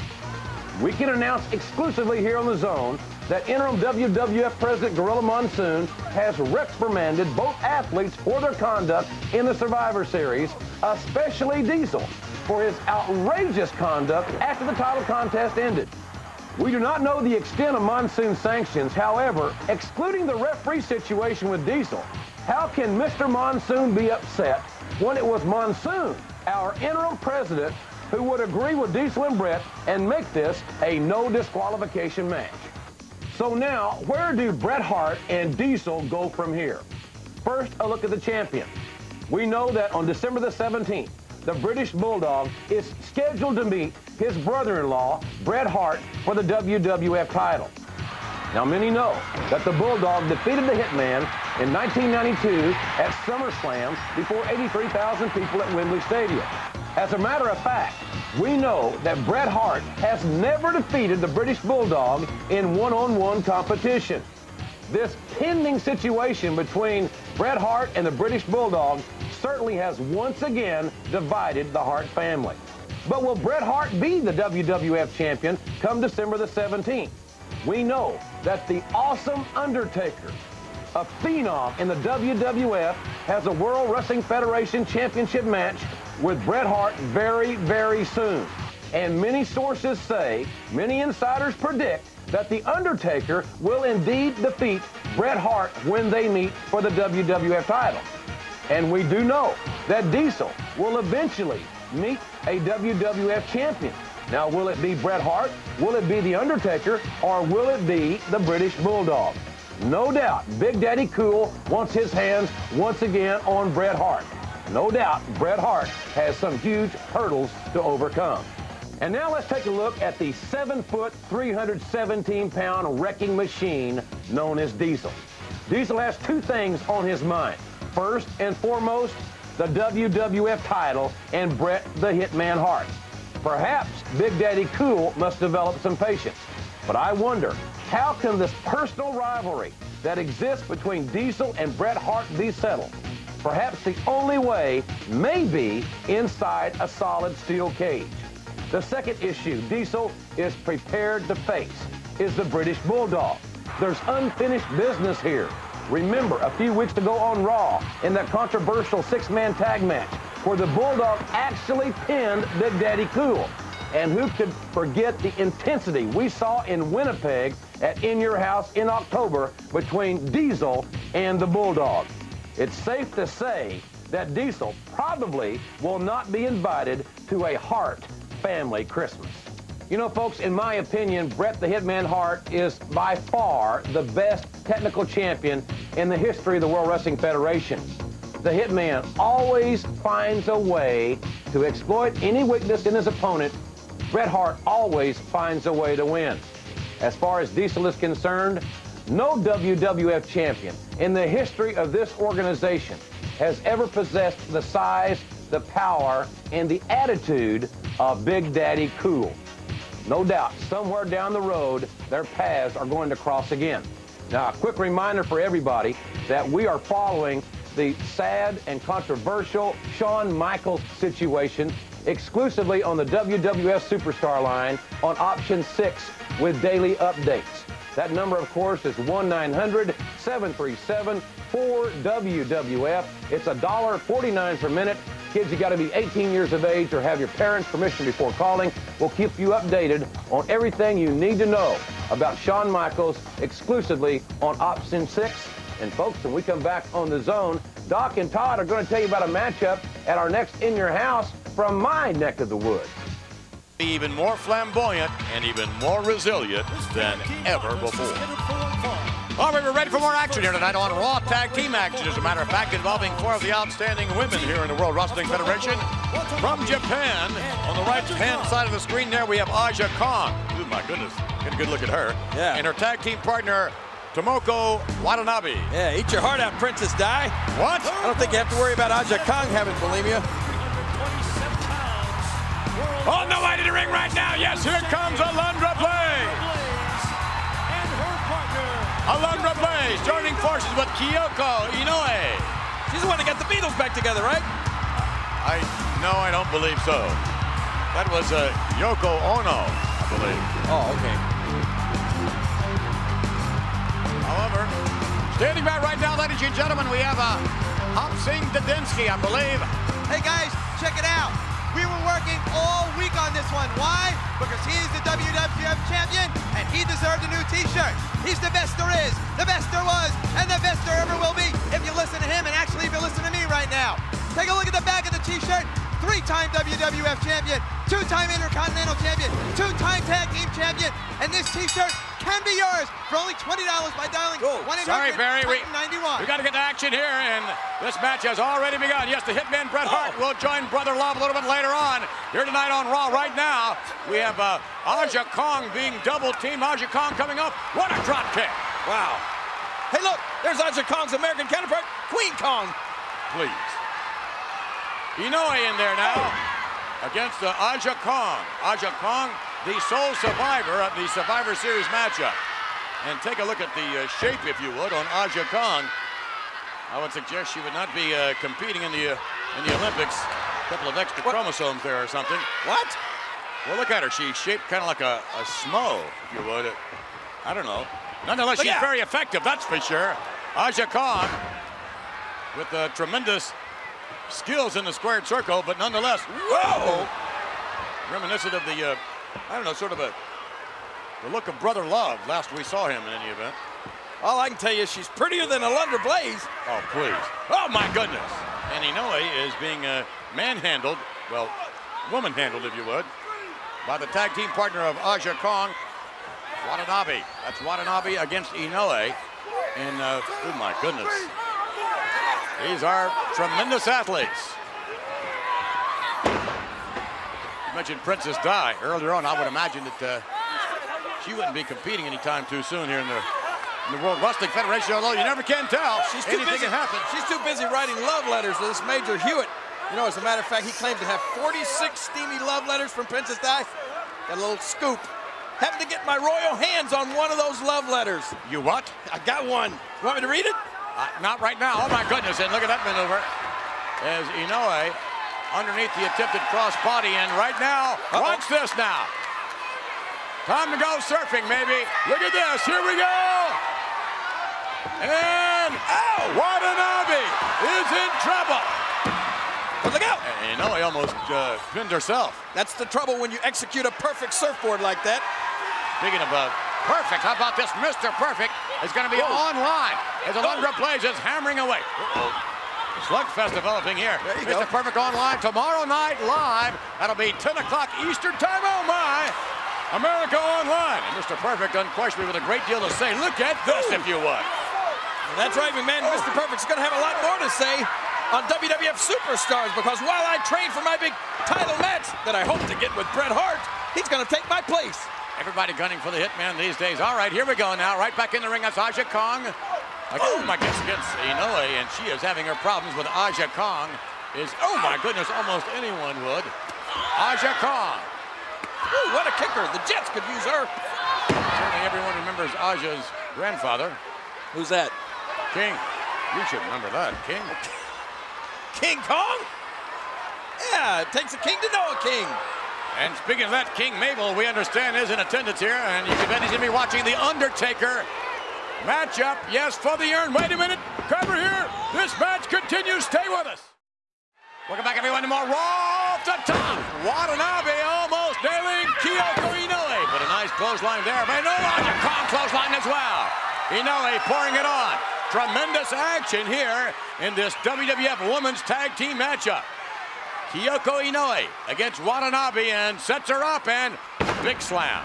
We can announce exclusively here on The Zone that interim WWF President Gorilla Monsoon has reprimanded both athletes for their conduct in the Survivor Series, especially Diesel, for his outrageous conduct after the title contest ended. We do not know the extent of Monsoon's sanctions. However, excluding the referee situation with Diesel, how can Mr. Monsoon be upset when it was Monsoon, our interim president, who would agree with Diesel and Bret and make this a no disqualification match? So now, where do Bret Hart and Diesel go from here? First, a look at the champion. We know that on December the 17th, the British Bulldog is scheduled to meet his brother-in-law, Bret Hart, for the WWF title. Now, many know that the Bulldog defeated the Hitman in 1992 at SummerSlam before 83,000 people at Wembley Stadium. As a matter of fact, we know that Bret Hart has never defeated the British Bulldog in one-on-one competition. This pending situation between Bret Hart and the British Bulldog certainly has once again divided the Hart family. But will Bret Hart be the WWF champion come December the 17th? We know that the awesome Undertaker, a phenom in the WWF, has a World Wrestling Federation Championship match with Bret Hart very, very soon. And many sources say, many insiders predict, that The Undertaker will indeed defeat Bret Hart when they meet for the WWF title. And we do know that Diesel will eventually meet a WWF champion. Now, will it be Bret Hart? Will it be The Undertaker? Or will it be the British Bulldog? No doubt, Big Daddy Cool wants his hands once again on Bret Hart. No doubt, Bret Hart has some huge hurdles to overcome. And now let's take a look at the 7-foot, 317-pound wrecking machine known as Diesel. Diesel has two things on his mind. First and foremost, the WWF title and Bret the Hitman Hart. Perhaps Big Daddy Cool must develop some patience. But I wonder, how can this personal rivalry that exists between Diesel and Bret Hart be settled? Perhaps the only way may be inside a solid steel cage. The second issue Diesel is prepared to face is the British Bulldog. There's unfinished business here. Remember, a few weeks ago on Raw, in that controversial six-man tag match, where the Bulldog actually pinned Big Daddy Cool. And who could forget the intensity we saw in Winnipeg at In Your House in October between Diesel and the Bulldog? It's safe to say that Diesel probably will not be invited to a Hart family Christmas. You know, folks, in my opinion, Bret the Hitman Hart is by far the best technical champion in the history of the World Wrestling Federation. The Hitman always finds a way to exploit any weakness in his opponent. Bret Hart always finds a way to win. As far as Diesel is concerned, no WWF champion in the history of this organization has ever possessed the size, the power, and the attitude of Big Daddy Cool. No doubt, somewhere down the road, their paths are going to cross again. Now, a quick reminder for everybody that we are following the sad and controversial Shawn Michaels situation exclusively on the WWF Superstar line on option 6 with daily updates. That number, of course, is 1-900-737-4WWF. It's $1.49 per minute. Kids, you got to be 18 years of age or have your parents' permission before calling. We'll keep you updated on everything you need to know about Shawn Michaels exclusively on option 6. And folks, when we come back on The Zone, Doc and Todd are going to tell you about a matchup at our next In Your House from my neck of the woods. Even more flamboyant and even more resilient than ever before. All right, we're ready for more action here tonight on Raw Tag Team action. As a matter of fact, involving 4 of the outstanding women here in the World Wrestling Federation. From Japan, on the right-hand side of the screen there, we have Aja Kong. Oh, my goodness. Get a good look at her. Yeah. And her tag team partner, Tomoko Watanabe. Yeah, eat your heart out, Princess Di. What? I don't think you have to worry about Aja Kong having bulimia. On the way to the ring right now, yes, here comes Alundra Blaze. Alundra Blaze joining forces with Kyoko Inoue. She's the one that got the Beatles back together, right? No, I don't believe so. That was Yoko Ono, I believe. Oh, okay. However, standing by right now, ladies and gentlemen, we have Hop Singh Dadinsky, I believe. Hey guys, check it out. We were working all week on this one. Why? Because he's the WWF champion, and he deserved a new t-shirt. He's the best there is, the best there was, and the best there ever will be if you listen to him, and actually if you listen to me right now. Take a look at the back of the t-shirt. 3-time WWF champion, 2-time Intercontinental champion, 2-time Tag Team champion, and this t-shirt can be yours for only $20 by dialing 1-800-91. Sorry, Barry, we got to get to action here, and this match has already begun. Yes, the Hitman Bret Hart will join Brother Love a little bit later on. Here tonight on Raw. Right now, we have Aja Kong being double-teamed. Aja Kong coming up. What a drop kick. Wow. Hey, look, there's Aja Kong's American counterpart, Queen Kong. Please. Inoue in there now against Aja Kong. Aja Kong, the sole survivor of the Survivor Series matchup. And take a look at the shape, if you would, on Aja Kong. I would suggest she would not be competing in the Olympics. A couple of extra chromosomes there or something. What? Well, look at her. She's shaped kind of like a smo, if you would. I don't know. Nonetheless, she's very effective, that's for sure. Aja Kong with tremendous skills in the squared circle, but nonetheless, whoa! Reminiscent of the, I don't know, sort of the look of Brother Love last we saw him in any event. All I can tell you is she's prettier than Alundra Blaze. Oh, please. Oh, my goodness. And Inoue is being manhandled, well, woman-handled, if you would, by the tag team partner of Aja Kong, Watanabe. That's Watanabe against Inoue. And, oh my goodness. These are tremendous athletes. You mentioned Princess Di earlier on. I would imagine that she wouldn't be competing anytime too soon here in the World Wrestling Federation, although you never can tell. Anything can happen. She's too busy writing love letters to this Major Hewitt. You know, as a matter of fact, he claimed to have 46 steamy love letters from Princess Di. Got a little scoop. Happened to get my royal hands on one of those love letters. You what? I got one. You want me to read it? Not right now. Oh, my goodness. And look at that maneuver. As Inoue underneath the attempted cross-body. And right now, watch this now. Time to go surfing, maybe. Look at this. Here we go. And Watanabe is in trouble. But look out. And Inoue almost pinned herself. That's the trouble when you execute a perfect surfboard like that. Speaking of perfect, how about this? Mr. Perfect is going to be online as Alundra Blaze is hammering away. Slugfest developing here. Mr. Perfect online tomorrow night live. That'll be 10 o'clock Eastern time. Oh my! America Online. And Mr. Perfect unquestionably with a great deal to say. Look at this, if you would. That's right, McMahon. Mr. Perfect's going to have a lot more to say on WWF Superstars, because while I train for my big title match that I hope to get with Bret Hart, he's going to take my place. Everybody gunning for the Hitman these days. All right, here we go now. Right back in the ring. That's Aja Kong. Oh my goodness, against Inoue, and she is having her problems with Aja Kong. Oh my goodness, almost anyone would. Aja Kong. Ooh, what a kicker. The Jets could use her. Certainly everyone remembers Aja's grandfather. Who's that? King. You should remember that, King. King Kong? Yeah, it takes a king to know a king. And speaking of that, King Mabel, we understand, is in attendance here, and you can bet he's going to be watching the Undertaker matchup. Yes, for the urn. Wait a minute. Cover here. This match continues. Stay with us. Welcome back, everyone, to more Raw off the top. Watanabe almost nailing Kyoko Inoue. But a nice clothesline there. But no, Aja Kong clothesline as well. Inoue pouring it on. Tremendous action here in this WWF Women's Tag Team matchup. Kyoko Inoue against Watanabe and sets her up and big slam.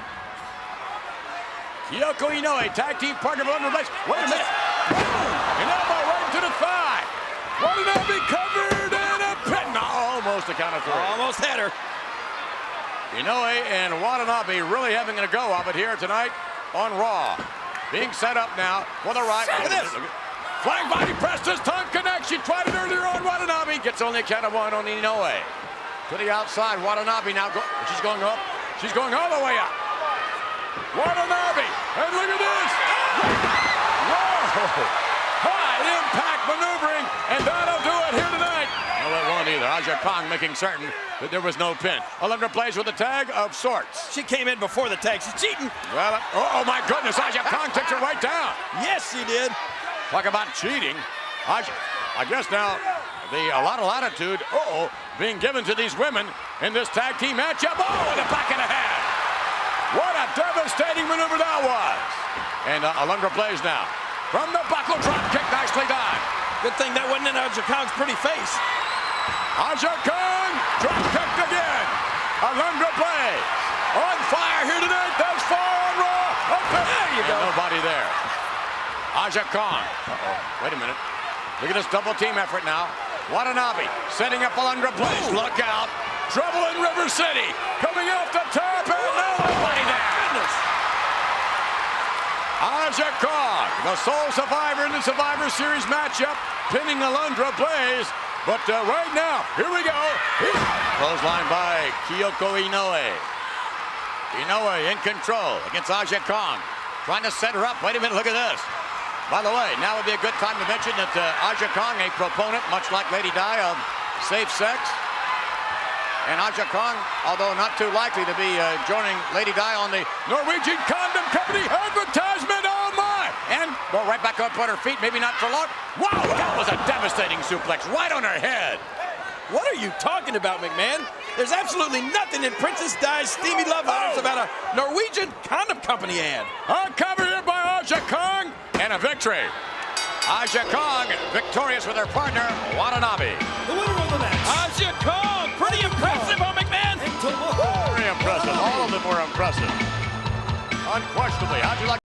Kyoko Inoue, tag team partner of Alundra Blaze. Wait a minute. An elbow right to the thigh. Watanabe covered and a pin. Almost a count of three. Almost had her. Inoue and Watanabe really having a go of it here tonight on Raw. Being set up now for the right. Look at this. Flying body press, this tongue connect. She tried it earlier on Watanabe. Gets only a count of one on Inoue. To the outside, Watanabe now. She's going up. She's going all the way up. Watanabe. And look at this. Whoa. High impact maneuvering. And that'll do it here tonight. No, it won't either. Aja Kong making certain that there was no pin. Alundra plays with a tag of sorts. She came in before the tag. She's cheating. Well, oh my goodness. Aja Kong takes her right down. Yes, she did. Talk about cheating. I guess now a lot of latitude being given to these women in this tag team matchup. Oh, in the back of the head. What a devastating maneuver that was. And Alundra plays now. From the buckle drop kick, nicely done. Good thing that wasn't in Aja Kong's pretty face. Aja Kong, drop kicked again. Alundra plays. On fire here tonight. Thus far on Raw. There you go. Nobody there. Aja Kong. Wait a minute. Look at this double team effort now. Watanabe setting up Alundra Blaze. Look out. Trouble in River City. Coming off the top and nobody there. Goodness. Aja Kong, the sole survivor in the Survivor Series matchup, pinning Alundra Blaze. But right now, here we go. Clothesline by Kyoko Inoue. Inoue in control against Aja Kong. Trying to set her up. Wait a minute, look at this. By the way, now would be a good time to mention that Aja Kong, a proponent, much like Lady Di, of safe sex. And Aja Kong, although not too likely to be joining Lady Di on the Norwegian Condom Company advertisement. Oh my! And go right back up on her feet, maybe not for long. Wow, that was a devastating suplex right on her head. What are you talking about, McMahon? There's absolutely nothing in Princess Di's steamy love letters about a Norwegian Condom Company ad. A cover here by Aja Kong and a victory. Aja Kong victorious with her partner, Watanabe. The winner of the match, Aja Kong. Pretty impressive, huh, McMahon? Very impressive. All were impressive. Unquestionably. How'd you like